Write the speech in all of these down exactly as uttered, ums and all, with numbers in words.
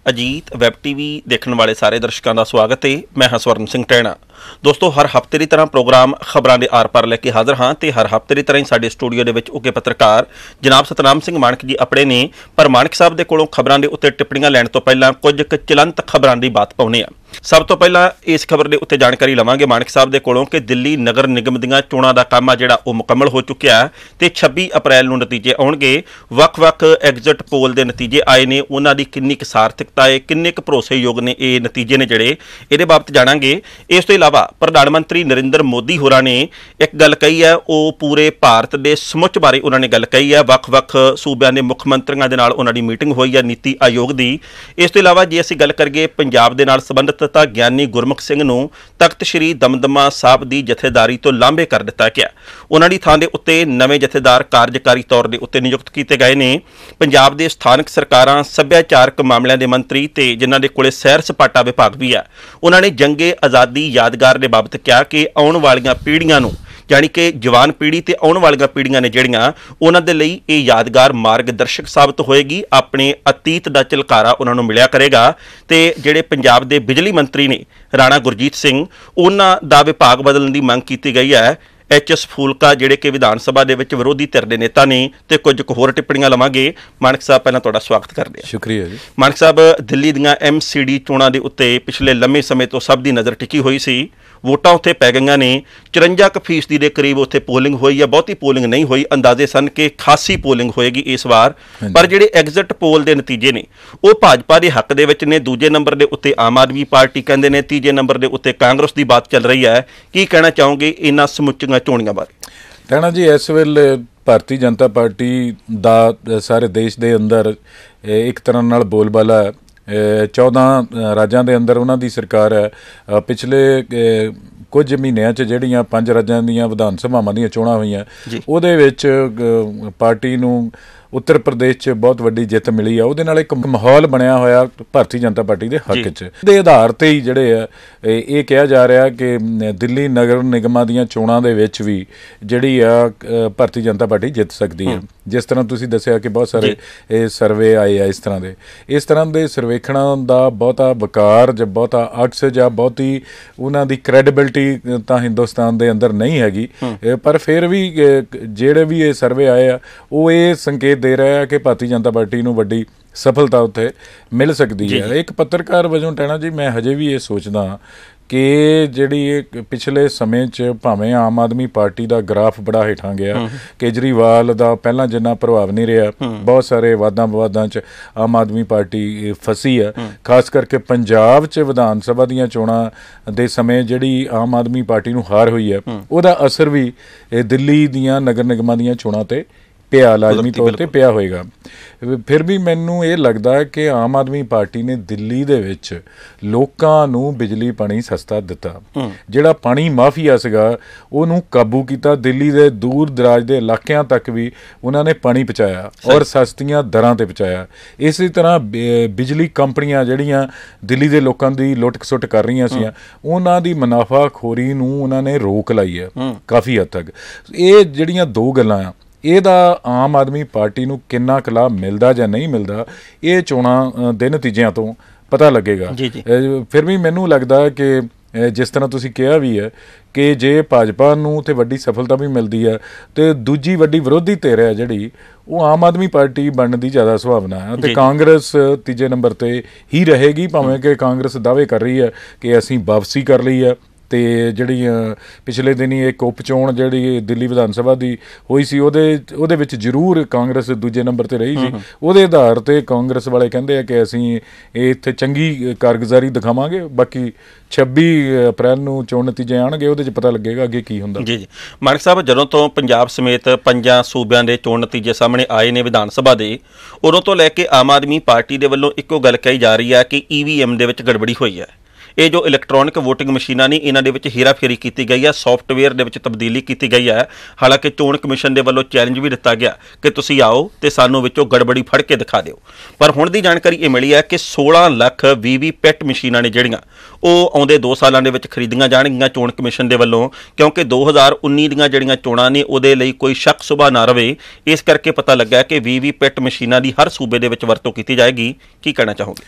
Ajit web TV देखने वाले सारे दर्शकों का स्वागत है। मैं हाँ स्वर्ण सिंह टैणा। दोस्तों, हर हफ्ते की तरह प्रोग्राम खबरों के आर पार लैके हाजिर हाँ तो हर हफ्ते की तरह ही साडे स्टूडियो के उगे पत्रकार जनाब सतनाम सिंह माणक जी अपने ने, पर माणक साहब के कोलों खबरों के उत्ते टिप्पणियां लैण तो पहला कुछ क चलंत खबरों की बात पाउने आ। सब तो पहला इस खबर के उत्ते जानकारी लवांगे माणक साहब के कोलों कि दिल्ली नगर निगम दीआं चोणां दा काम आ जिहड़ा वो मुकम्मल हो चुकिया है ते छब्बी अप्रैल नूं नतीजे आउणगे। वख-वख एग्जिट पोल के नतीजे आए ने, उन्हां दी किन्नी क सार्थकता है, किन्ने क भरोसेयोग ने ये नतीजे ने जिहड़े, इहदे बाबत जाणांगे। इस तो इलावा प्रधानमंत्री नरेंद्र मोदी होरां ने एक गल कही है, वो पूरे भारत के समुच बारे उन्होंने गल कही है। वख-वख सूबिਆਂ ਦੇ मुख मंत्रियों के नाल उन्हां दी मीटिंग हुई है नीति आयोग की। इस तो इलावा जे असीं गल करिए पंजाब दे नाल संबंधित ਤਾਂ ਗਿਆਨੀ ਗੁਰਮੁਖ ਸਿੰਘ ਨੂੰ ਤਖਤ ਸ੍ਰੀ ਦਮਦਮਾ ਸਾਹਿਬ ਦੀ ਜਥੇਦਾਰੀ ਤੋਂ ਲਾਂਭੇ ਕਰ ਦਿੱਤਾ ਗਿਆ। ਉਹਨਾਂ ਦੀ ਥਾਂ ਦੇ ਉੱਤੇ ਨਵੇਂ ਜਥੇਦਾਰ ਕਾਰਜਕਾਰੀ ਤੌਰ ਦੇ ਉੱਤੇ ਨਿਯੁਕਤ ਕੀਤੇ ਗਏ ਨੇ। ਪੰਜਾਬ ਦੇ ਸਥਾਨਕ ਸਰਕਾਰਾਂ, ਸੱਭਿਆਚਾਰਕ ਮਾਮਲਿਆਂ ਦੇ ਮੰਤਰੀ ਤੇ ਜਿਨ੍ਹਾਂ ਦੇ ਕੋਲੇ ਸੈਰ ਸਪਾਟਾ ਵਿਭਾਗ ਵੀ ਹੈ, ਉਹਨਾਂ ਨੇ ਜੰਗੇ ਆਜ਼ਾਦੀ ਯਾਦਗਾਰ ਦੇ ਬਾਬਤ ਕਿਹਾ ਕਿ ਆਉਣ ਵਾਲੀਆਂ ਪੀੜ੍ਹੀਆਂ ਨੂੰ, यानी कि जवान पीढ़ी ते आने वाली पीढ़ियां ने जिहड़ियां उन्हां दे लई ये यादगार मार्गदर्शक साबित होएगी। अपने अतीत का झलकारा उन्हां नूं मिलिया करेगा। ते जिहड़े पंजाब दे बिजली मंत्री ने राणा गुरजीत सिंह, उन्हां दा विभाग बदलण दी मंग कीती गई है। एच एस फूलका जिहड़े कि विधान सभा दे विच विरोधी धिर दे नेता ने, ते कुछ क होर टिप्पणियां लवांगे। माणक साहब पहलां तुहाडा स्वागत करदे हां। शुक्रिया जी। माणक साहब, दिल्ली दीआं एम सी डी चोणां दे उत्ते पिछले लंबे समय तो सब दी नज़र टिकी हुई सी। वोटां उत्थे पै गईयां ने, चुरंजा क फीसदी के करीब उत्थे पोलिंग हुई है। बहुती पोलिंग नहीं हुई, अंदाजे सन कि खासी पोलिंग होएगी इस बार। पर जिहड़े एग्जिट पोल के नतीजे ने वो भाजपा के हक दे विच ने। दूजे नंबर के उत्ते आम आदमी पार्टी कहंदे ने, तीजे नंबर के उत्ते कांग्रेस की बात चल रही है। की कहना चाहोगे इन्हां समुच्चियां चोणियां बारे? टैणा जी, इस वेले भारतीय जनता पार्टी दा सारे देश के अंदर एक तरह नाल बोलबाला है। चौदह राज्यों के अंदर उन्हों की सरकार है। पिछले कुछ महीनों च जिहड़ियां पंज राज्यों दीयां विधान सभावां दीयां चोणां होईयां, उहदे विच पार्टी नूं उत्तर प्रदेश च बहुत वड्डी जित मिली है। उहदे नाल एक माहौल बनया होया भारतीय जनता पार्टी के हक च। इहदे आधार ते ही जिहड़े आ ये कहा जा रहा कि दिल्ली नगर निगमां दीयां चोणां दे विच भी जिहड़ी आ भारतीय जनता पार्टी जित सकदी है। जिस तरह तुसीं दस्सिया कि बहुत सारे ये सर्वे आए आ इस तरह के इस तरह के सर्वेखणां दा बहुता वकार ज बहुता अक्स ਜਾਂ ਬਹੁਤੀ उन्हां दी क्रेडिबिलिटी ਤਾਂ हिंदुस्तान ਦੇ अंदर नहीं हैगी। पर फिर भी ਜਿਹੜੇ भी ये सर्वे आए आ ਉਹ ਇਹ संकेत दे रहा है कि भारतीय जनता पार्टी ਨੂੰ ਵੱਡੀ सफलता उत्थे मिल सकती है। एक पत्रकार वजों टैणा जी, मैं हजे भी ये सोचदा कि जिहड़ी पिछले समय च भावें आम आदमी पार्टी का ग्राफ बड़ा हेठां गया, केजरीवाल का पहला जिन्ना प्रभाव नहीं रहा, बहुत सारे वादां विवादां च आम आदमी पार्टी फसी है। खास करके पंजाब च विधान सभा दीयां चोणां दे समय जिहड़ी आम आदमी पार्टी नूं हार हुई है, उहदा असर भी दिल्ली दीयां नगर निगमां दीयां चोणां ते पिया, लाजमी तौर पर पिया होएगा। फिर भी मैनू ये लगता है कि आम आदमी पार्टी ने दिल्ली दे विच लोकां नूं बिजली पानी सस्ता दिता। जिहड़ा पानी माफिया सीगा उहनूं काबू कीता। दिल्ली दे दूर दराज दे इलाकिਆਂ तक भी उन्होंने पानी पहुँचाया और सस्तियां दरां ते पहुँचाया। इसी तरह बिजली कंपनियां जिहड़ियां दिल्ली दे लोकां दी लुੱਟ खसुੱਟ कर रही सी, उन्हां दी मुनाफाखोरी नूं उन्होंने रोक लाई है काफ़ी हद तक। ये जिहड़ियां दो गल्लां आ, ਇਹਦਾ आम आदमी पार्टी ਨੂੰ ਕਿੰਨਾ ਕੁ ਲਾਭ ਮਿਲਦਾ ਜਾਂ ਨਹੀਂ ਮਿਲਦਾ, ਇਹ ਚੋਣਾਂ ਦੇ ਨਤੀਜਿਆਂ ਤੋਂ ਪਤਾ ਲੱਗੇਗਾ। ਫਿਰ ਵੀ ਮੈਨੂੰ ਲੱਗਦਾ ਕਿ ਜਿਸ ਤਰ੍ਹਾਂ ਤੁਸੀਂ ਕਿਹਾ ਵੀ ਹੈ ਕਿ ਜੇ ਭਾਜਪਾ ਨੂੰ ਤੇ ਵੱਡੀ ਸਫਲਤਾ ਵੀ ਮਿਲਦੀ ਹੈ ਤੇ ਦੂਜੀ ਵੱਡੀ ਵਿਰੋਧੀ ਧਿਰ ਹੈ ਜਿਹੜੀ ਉਹ ਆਮ ਆਦਮੀ ਪਾਰਟੀ ਬਣਨ ਦੀ ਜ਼ਿਆਦਾ ਸੰਭਾਵਨਾ ਹੈ ਤੇ ਕਾਂਗਰਸ ਤੀਜੇ ਨੰਬਰ ਤੇ ਹੀ ਰਹੇਗੀ। ਭਾਵੇਂ ਕਿ ਕਾਂਗਰਸ ਦਾਅਵੇ ਕਰ ਰਹੀ ਹੈ ਕਿ ਅਸੀਂ ਵਾਪਸੀ ਕਰ ਲਈ ਹੈ। ਤੇ ਜਿਹੜੀਆਂ ਪਿਛਲੇ ਦਿਨੀ ਇੱਕ ਉਪ ਚੋਣ ਜਿਹੜੀ ਦਿੱਲੀ ਵਿਧਾਨ ਸਭਾ ਦੀ ਹੋਈ ਸੀ, ਉਹਦੇ ਉਹਦੇ ਵਿੱਚ ਜ਼ਰੂਰ ਕਾਂਗਰਸ ਦੂਜੇ ਨੰਬਰ 'ਤੇ ਰਹੀ ਸੀ। ਉਹਦੇ ਆਧਾਰ 'ਤੇ ਕਾਂਗਰਸ ਵਾਲੇ ਕਹਿੰਦੇ ਆ ਕਿ ਅਸੀਂ ਇਹ ਇੱਥੇ ਚੰਗੀ ਕਾਰਗੁਜ਼ਾਰੀ ਦਿਖਾਵਾਂਗੇ। ਬਾਕੀ ਛੱਬੀ ਅਪ੍ਰੈਲ ਨੂੰ ਚੋਣ ਨਤੀਜੇ ਆਉਣਗੇ, ਉਹਦੇ 'ਚ ਪਤਾ ਲੱਗੇਗਾ ਅੱਗੇ ਕੀ ਹੁੰਦਾ। ਜੀ ਜੀ ਮਾਣਕ ਸਾਹਿਬ, ਜਦੋਂ ਤੋਂ ਪੰਜਾਬ ਸਮੇਤ ਪੰਜਾਂ ਸੂਬਿਆਂ ਦੇ ਚੋਣ ਨਤੀਜੇ ਸਾਹਮਣੇ ਆਏ ਨੇ ਵਿਧਾਨ ਸਭਾ ਦੇ, ਉਦੋਂ ਤੋਂ ਲੈ ਕੇ ਆਮ ਆਦਮੀ ਪਾਰਟੀ ਦੇ ਵੱਲੋਂ ਇੱਕੋ ਗੱਲ ਕਹੀ ਜਾ ਰਹੀ ਹੈ ਕਿ ਈ ਵੀ ਐਮ ਦੇ ਵਿੱਚ ਗੜਬੜੀ ਹੋਈ ਹੈ। ये जो इलैक्ट्रॉनिक वोटिंग मशीनां ने, इन्हां दे विच हेराफेरी की गई है, सॉफ्टवेयर दे विच तब्दीली की गई है। हालांकि चोण कमिशन के वल्लों चैलेंज भी दिता गया कि तुसीं आओ तो सानूं विचों गड़बड़ी फड़ के दिखा दिओ। पर हुण दी जानकारी ये मिली है कि सोलह लख वी वी पैट मशीनां ने जिहड़ियां ਉਹ ਆਉਂਦੇ ਦੋ ਸਾਲਾਂ ਦੇ ਵਿੱਚ ਖਰੀਦੀਆਂ ਜਾਣਗੀਆਂ ਚੋਣ ਕਮਿਸ਼ਨ ਦੇ ਵੱਲੋਂ, ਕਿਉਂਕਿ ਦੋ ਹਜ਼ਾਰ ਉੱਨੀ ਦੀਆਂ ਜਿਹੜੀਆਂ ਚੋਣਾਂ ਨੇ ਉਹਦੇ ਲਈ ਕੋਈ ਸ਼ੱਕ ਸੁਭਾ ਨਾ ਰਵੇ। ਇਸ ਕਰਕੇ ਪਤਾ ਲੱਗਾ ਕਿ ਵੀ ਵੀ ਪੈਟ ਮਸ਼ੀਨਾਂ ਦੀ ਹਰ ਸੂਬੇ ਦੇ ਵਿੱਚ ਵਰਤੋਂ ਕੀਤੀ ਜਾਏਗੀ। ਕੀ ਕਹਿਣਾ ਚਾਹੋਗੇ?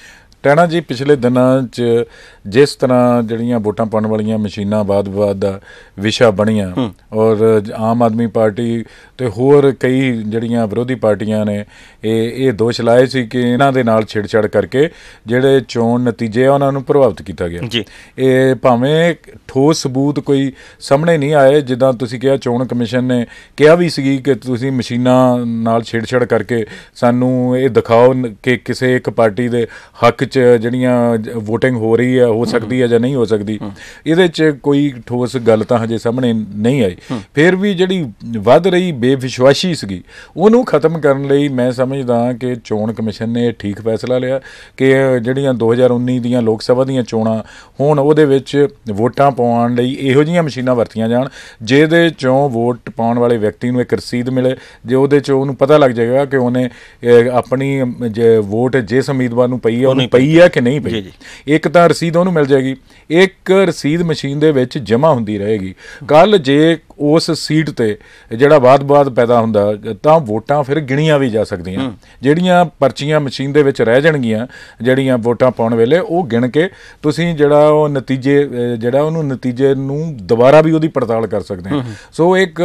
ਟੈਣਾ ਜੀ, ਪਿਛਲੇ ਦਿਨਾਂ 'ਚ ਜਿਸ ਤਰ੍ਹਾਂ ਜਿਹੜੀਆਂ ਵੋਟਾਂ ਪਾਉਣ ਵਾਲੀਆਂ ਮਸ਼ੀਨਾਂ ਬਾਅਦ ਬਾਅਦ ਦਾ ਵਿਸ਼ਾ ਬਣੀਆਂ, ਔਰ ਆਮ ਆਦਮੀ ਪਾਰਟੀ ਤੇ ਹੋਰ ਕਈ ਜਿਹੜੀਆਂ ਵਿਰੋਧੀ ਪਾਰਟੀਆਂ ਨੇ ਇਹ ਇਹ ਦੋਸ਼ ਲਾਏ ਸੀ ਕਿ ਇਹਨਾਂ ਦੇ ਨਾਲ ਛੇੜਛਾੜ ਕਰਕੇ ਜਿਹੜੇ ਚੋਣ ਨਤੀਜੇ ਆ ਉਹਨਾਂ ਨੂੰ ਪ੍ਰਭਾਵਿਤ ਕੀਤਾ ਗਿਆ। ਇਹ ਭਾਵੇਂ ਠੋਸ ਸਬੂਤ ਕੋਈ ਸਾਹਮਣੇ ਨਹੀਂ ਆਏ, ਜਿੱਦਾਂ ਤੁਸੀਂ ਕਿਹਾ ਚੋਣ ਕਮਿਸ਼ਨ ਨੇ ਕਿਹਾ ਵੀ ਸੀ ਕਿ ਤੁਸੀਂ ਮਸ਼ੀਨਾਂ ਨਾਲ ਛੇੜਛਾੜ ਕਰਕੇ ਸਾਨੂੰ ਇਹ ਦਿਖਾਓ ਕਿ ਕਿਸੇ ਇੱਕ ਪਾਰਟੀ ਦੇ ਹੱਕ 'ਚ ਜਿਹੜੀਆਂ ਵੋਟਿੰਗ ਹੋ ਰਹੀ ਹੈ ਹੋ ਸਕਦੀ ਹੈ ਜਾਂ ਨਹੀਂ ਹੋ ਸਕਦੀ। ਇਹਦੇ 'ਚ ਕੋਈ ਠੋਸ ਗੱਲ ਤਾਂ ਹਜੇ ਸਾਹਮਣੇ ਨਹੀਂ ਆਈ। ਫਿਰ ਵੀ ਜਿਹੜੀ ਵੱਧ ਰਹੀ ਬੇਵਿਸ਼ਵਾਸੀ ਸੀਗੀ ਉਹਨੂੰ ਖਤਮ ਕਰਨ ਲਈ ਮੈਂ ਸਮਝਦਾ ਕਿ ਚੋਣ ਕਮਿਸ਼ਨ ਨੇ ਠੀਕ ਫੈਸਲਾ ਲਿਆ ਕਿ ਜਿਹੜੀਆਂ ਦੋ ਹਜ਼ਾਰ ਉੱਨੀ ਦੀਆਂ ਲੋਕ ਸਭਾ ਦੀਆਂ ਚੋਣਾਂ ਹੋਣ ਉਹਦੇ ਵਿੱਚ ਵੋਟਾਂ ਪਾਉਣ ਲਈ ਇਹੋ ਜਿਹੀਆਂ ਮਸ਼ੀਨਾਂ ਵਰਤੀਆਂ ਜਾਣ ਜਿਹਦੇ 'ਚੋਂ ਵੋਟ ਪਾਉਣ ਵਾਲੇ ਵਿਅਕਤੀ ਨੂੰ ਇੱਕ ਰਸੀਦ ਮਿਲੇ, ਜੇ ਉਹਦੇ 'ਚ ਉਹਨੂੰ ਪਤਾ ਲੱਗ ਜਾਏਗਾ ਕਿ ਉਹਨੇ ਆਪਣੀ ਜੇ ਵੋਟ ਜਿਸ ਉਮੀਦਵਾਰ ਨੂੰ ਪਈ ਹੈ ਉਹਨੂੰ ਪਈ ਹੈ ਕਿ ਨਹੀਂ ਪਈ। ਇੱਕ ਤਾਂ ਰਸੀਦ ਉਹਨੂੰ ਮਿਲ ਜਾਏਗੀ, ਇੱਕ ਰਸੀਦ ਮਸ਼ੀਨ ਦੇ ਵਿੱਚ ਜਮ੍ਹਾਂ ਹੁੰਦੀ ਰਹੇਗੀ। ਕੱਲ੍ਹ ਜੇ ਉਸ ਸੀਟ 'ਤੇ ਜਿਹੜਾ ਵਾਦ-ਵਾਦ ਪੈਦਾ ਹੁੰਦਾ ਤਾਂ ਵੋਟਾਂ ਫਿਰ ਗਿਣੀਆਂ ਵੀ ਜਾ ਸਕਦੀਆਂ। ਜਿਹੜੀਆਂ ਪਰਚੀਆਂ ਮਸ਼ੀਨ ਦੇ ਵਿੱਚ ਰਹਿ ਜਾਣਗੀਆਂ ਜਿਹੜੀਆਂ ਵੋਟਾਂ ਪਾਉਣ ਵੇਲੇ, ਉਹ ਗਿਣ ਕੇ ਤੁਸੀਂ ਜਿਹੜਾ ਉਹ ਨਤੀਜੇ ਜਿਹੜਾ ਉਹਨੂੰ ਨਤੀਜੇ ਨੂੰ ਦੁਬਾਰਾ ਵੀ ਉਹਦੀ ਪੜਤਾਲ ਕਰ ਸਕਦੇ ਹਾਂ। ਸੋ ਇੱਕ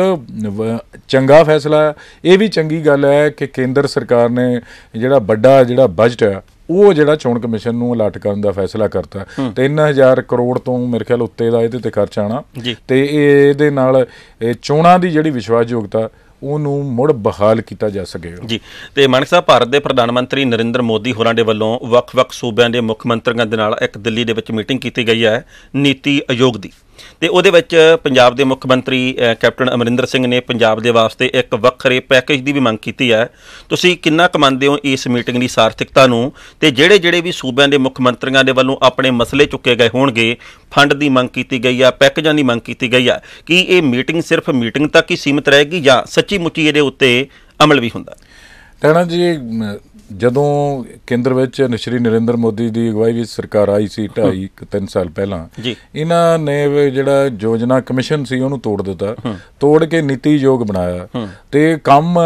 ਚੰਗਾ ਫੈਸਲਾ। ਇਹ ਵੀ ਚੰਗੀ ਗੱਲ ਹੈ ਕਿ ਕੇਂਦਰ ਸਰਕਾਰ ਨੇ ਜਿਹੜਾ ਵੱਡਾ ਜਿਹੜਾ ਬਜਟ ਹੈ ਉਹ ਜਿਹੜਾ ਚੋਣ ਕਮਿਸ਼ਨ ਨੂੰ ਅਲਾਟ ਕਰਨ ਦਾ ਫੈਸਲਾ ਕਰਤਾ। ਤਿੰਨ ਹਜ਼ਾਰ ਕਰੋੜ ਤੋਂ ਮੇਰੇ ਖਿਆਲ ਉੱਤੇ ਦਾ ਇਹਦੇ 'ਤੇ ਖਰਚ ਆਉਣਾ, ਅਤੇ ਇਹਦੇ ਨਾਲ ਚੋਣਾਂ ਦੀ ਜਿਹੜੀ ਵਿਸ਼ਵਾਸਯੋਗਤਾ ਉਹਨੂੰ ਮੁੜ ਬਹਾਲ ਕੀਤਾ ਜਾ ਸਕੇਗਾ ਜੀ। ਤੇ ਮਾਨਕ ਸਾਹਿਬ, ਭਾਰਤ ਦੇ ਪ੍ਰਧਾਨ ਮੰਤਰੀ ਨਰਿੰਦਰ ਮੋਦੀ ਹੋਰਾਂ ਦੇ ਵੱਲੋਂ ਵੱਖ-ਵੱਖ ਸੂਬਿਆਂ ਦੇ ਮੁੱਖ ਮੰਤਰੀਆਂ ਦੇ ਨਾਲ ਇੱਕ ਦਿੱਲੀ ਦੇ ਵਿੱਚ ਮੀਟਿੰਗ ਕੀਤੀ ਗਈ ਹੈ ਨੀਤੀ ਆਯੋਗ ਦੀ, ਤੇ ਉਹਦੇ ਵਿੱਚ ਪੰਜਾਬ ਦੇ ਮੁੱਖ ਮੰਤਰੀ ਕੈਪਟਨ ਅਮਰਿੰਦਰ ਸਿੰਘ ਨੇ ਪੰਜਾਬ ਦੇ ਵਾਸਤੇ ਇੱਕ ਵੱਖਰੇ ਪੈਕੇਜ ਦੀ ਵੀ ਮੰਗ ਕੀਤੀ ਹੈ। ਤੁਸੀਂ ਕਿੰਨਾ ਕੁ ਮੰਨਦੇ ਹੋ ਇਸ ਮੀਟਿੰਗ ਦੀ ਸਾਰਥਿਕਤਾ ਨੂੰ, ਤੇ ਜਿਹੜੇ ਜਿਹੜੇ ਵੀ ਸੂਬਿਆਂ ਦੇ ਮੁੱਖ ਮੰਤਰੀਆਂ ਦੇ ਵੱਲੋਂ ਆਪਣੇ ਮਸਲੇ ਚੁੱਕੇ ਗਏ ਹੋਣਗੇ, ਫੰਡ ਦੀ ਮੰਗ ਕੀਤੀ ਗਈ ਆ, ਪੈਕੇਜਾਂ ਦੀ ਮੰਗ ਕੀਤੀ ਗਈ ਆ, ਕੀ ਇਹ ਮੀਟਿੰਗ ਸਿਰਫ ਮੀਟਿੰਗ ਤੱਕ ਹੀ ਸੀਮਿਤ ਰਹੇਗੀ ਜਾਂ ਸੱਚੀ ਮੁੱਚੀ ਇਹਦੇ ਉੱਤੇ ਅਮਲ ਵੀ ਹੁੰਦਾ? ਟੈਣਾ ਜੀ, ਜਦੋਂ ਕੇਂਦਰ ਵਿੱਚ ਸ਼੍ਰੀ ਨਰਿੰਦਰ ਮੋਦੀ ਦੀ ਅਗਵਾਈ ਵਿੱਚ ਸਰਕਾਰ ਆਈ ਸੀ ਢਾਈ ਤਿੰਨ ਸਾਲ ਪਹਿਲਾਂ, ਇਹਨਾਂ ਨੇ ਜਿਹੜਾ ਯੋਜਨਾ ਕਮਿਸ਼ਨ ਸੀ ਉਹਨੂੰ ਤੋੜ ਦਿੱਤਾ, ਤੋੜ ਕੇ ਨੀਤੀ ਆਯੋਗ ਬਣਾਇਆ, ਤੇ ਕੰਮ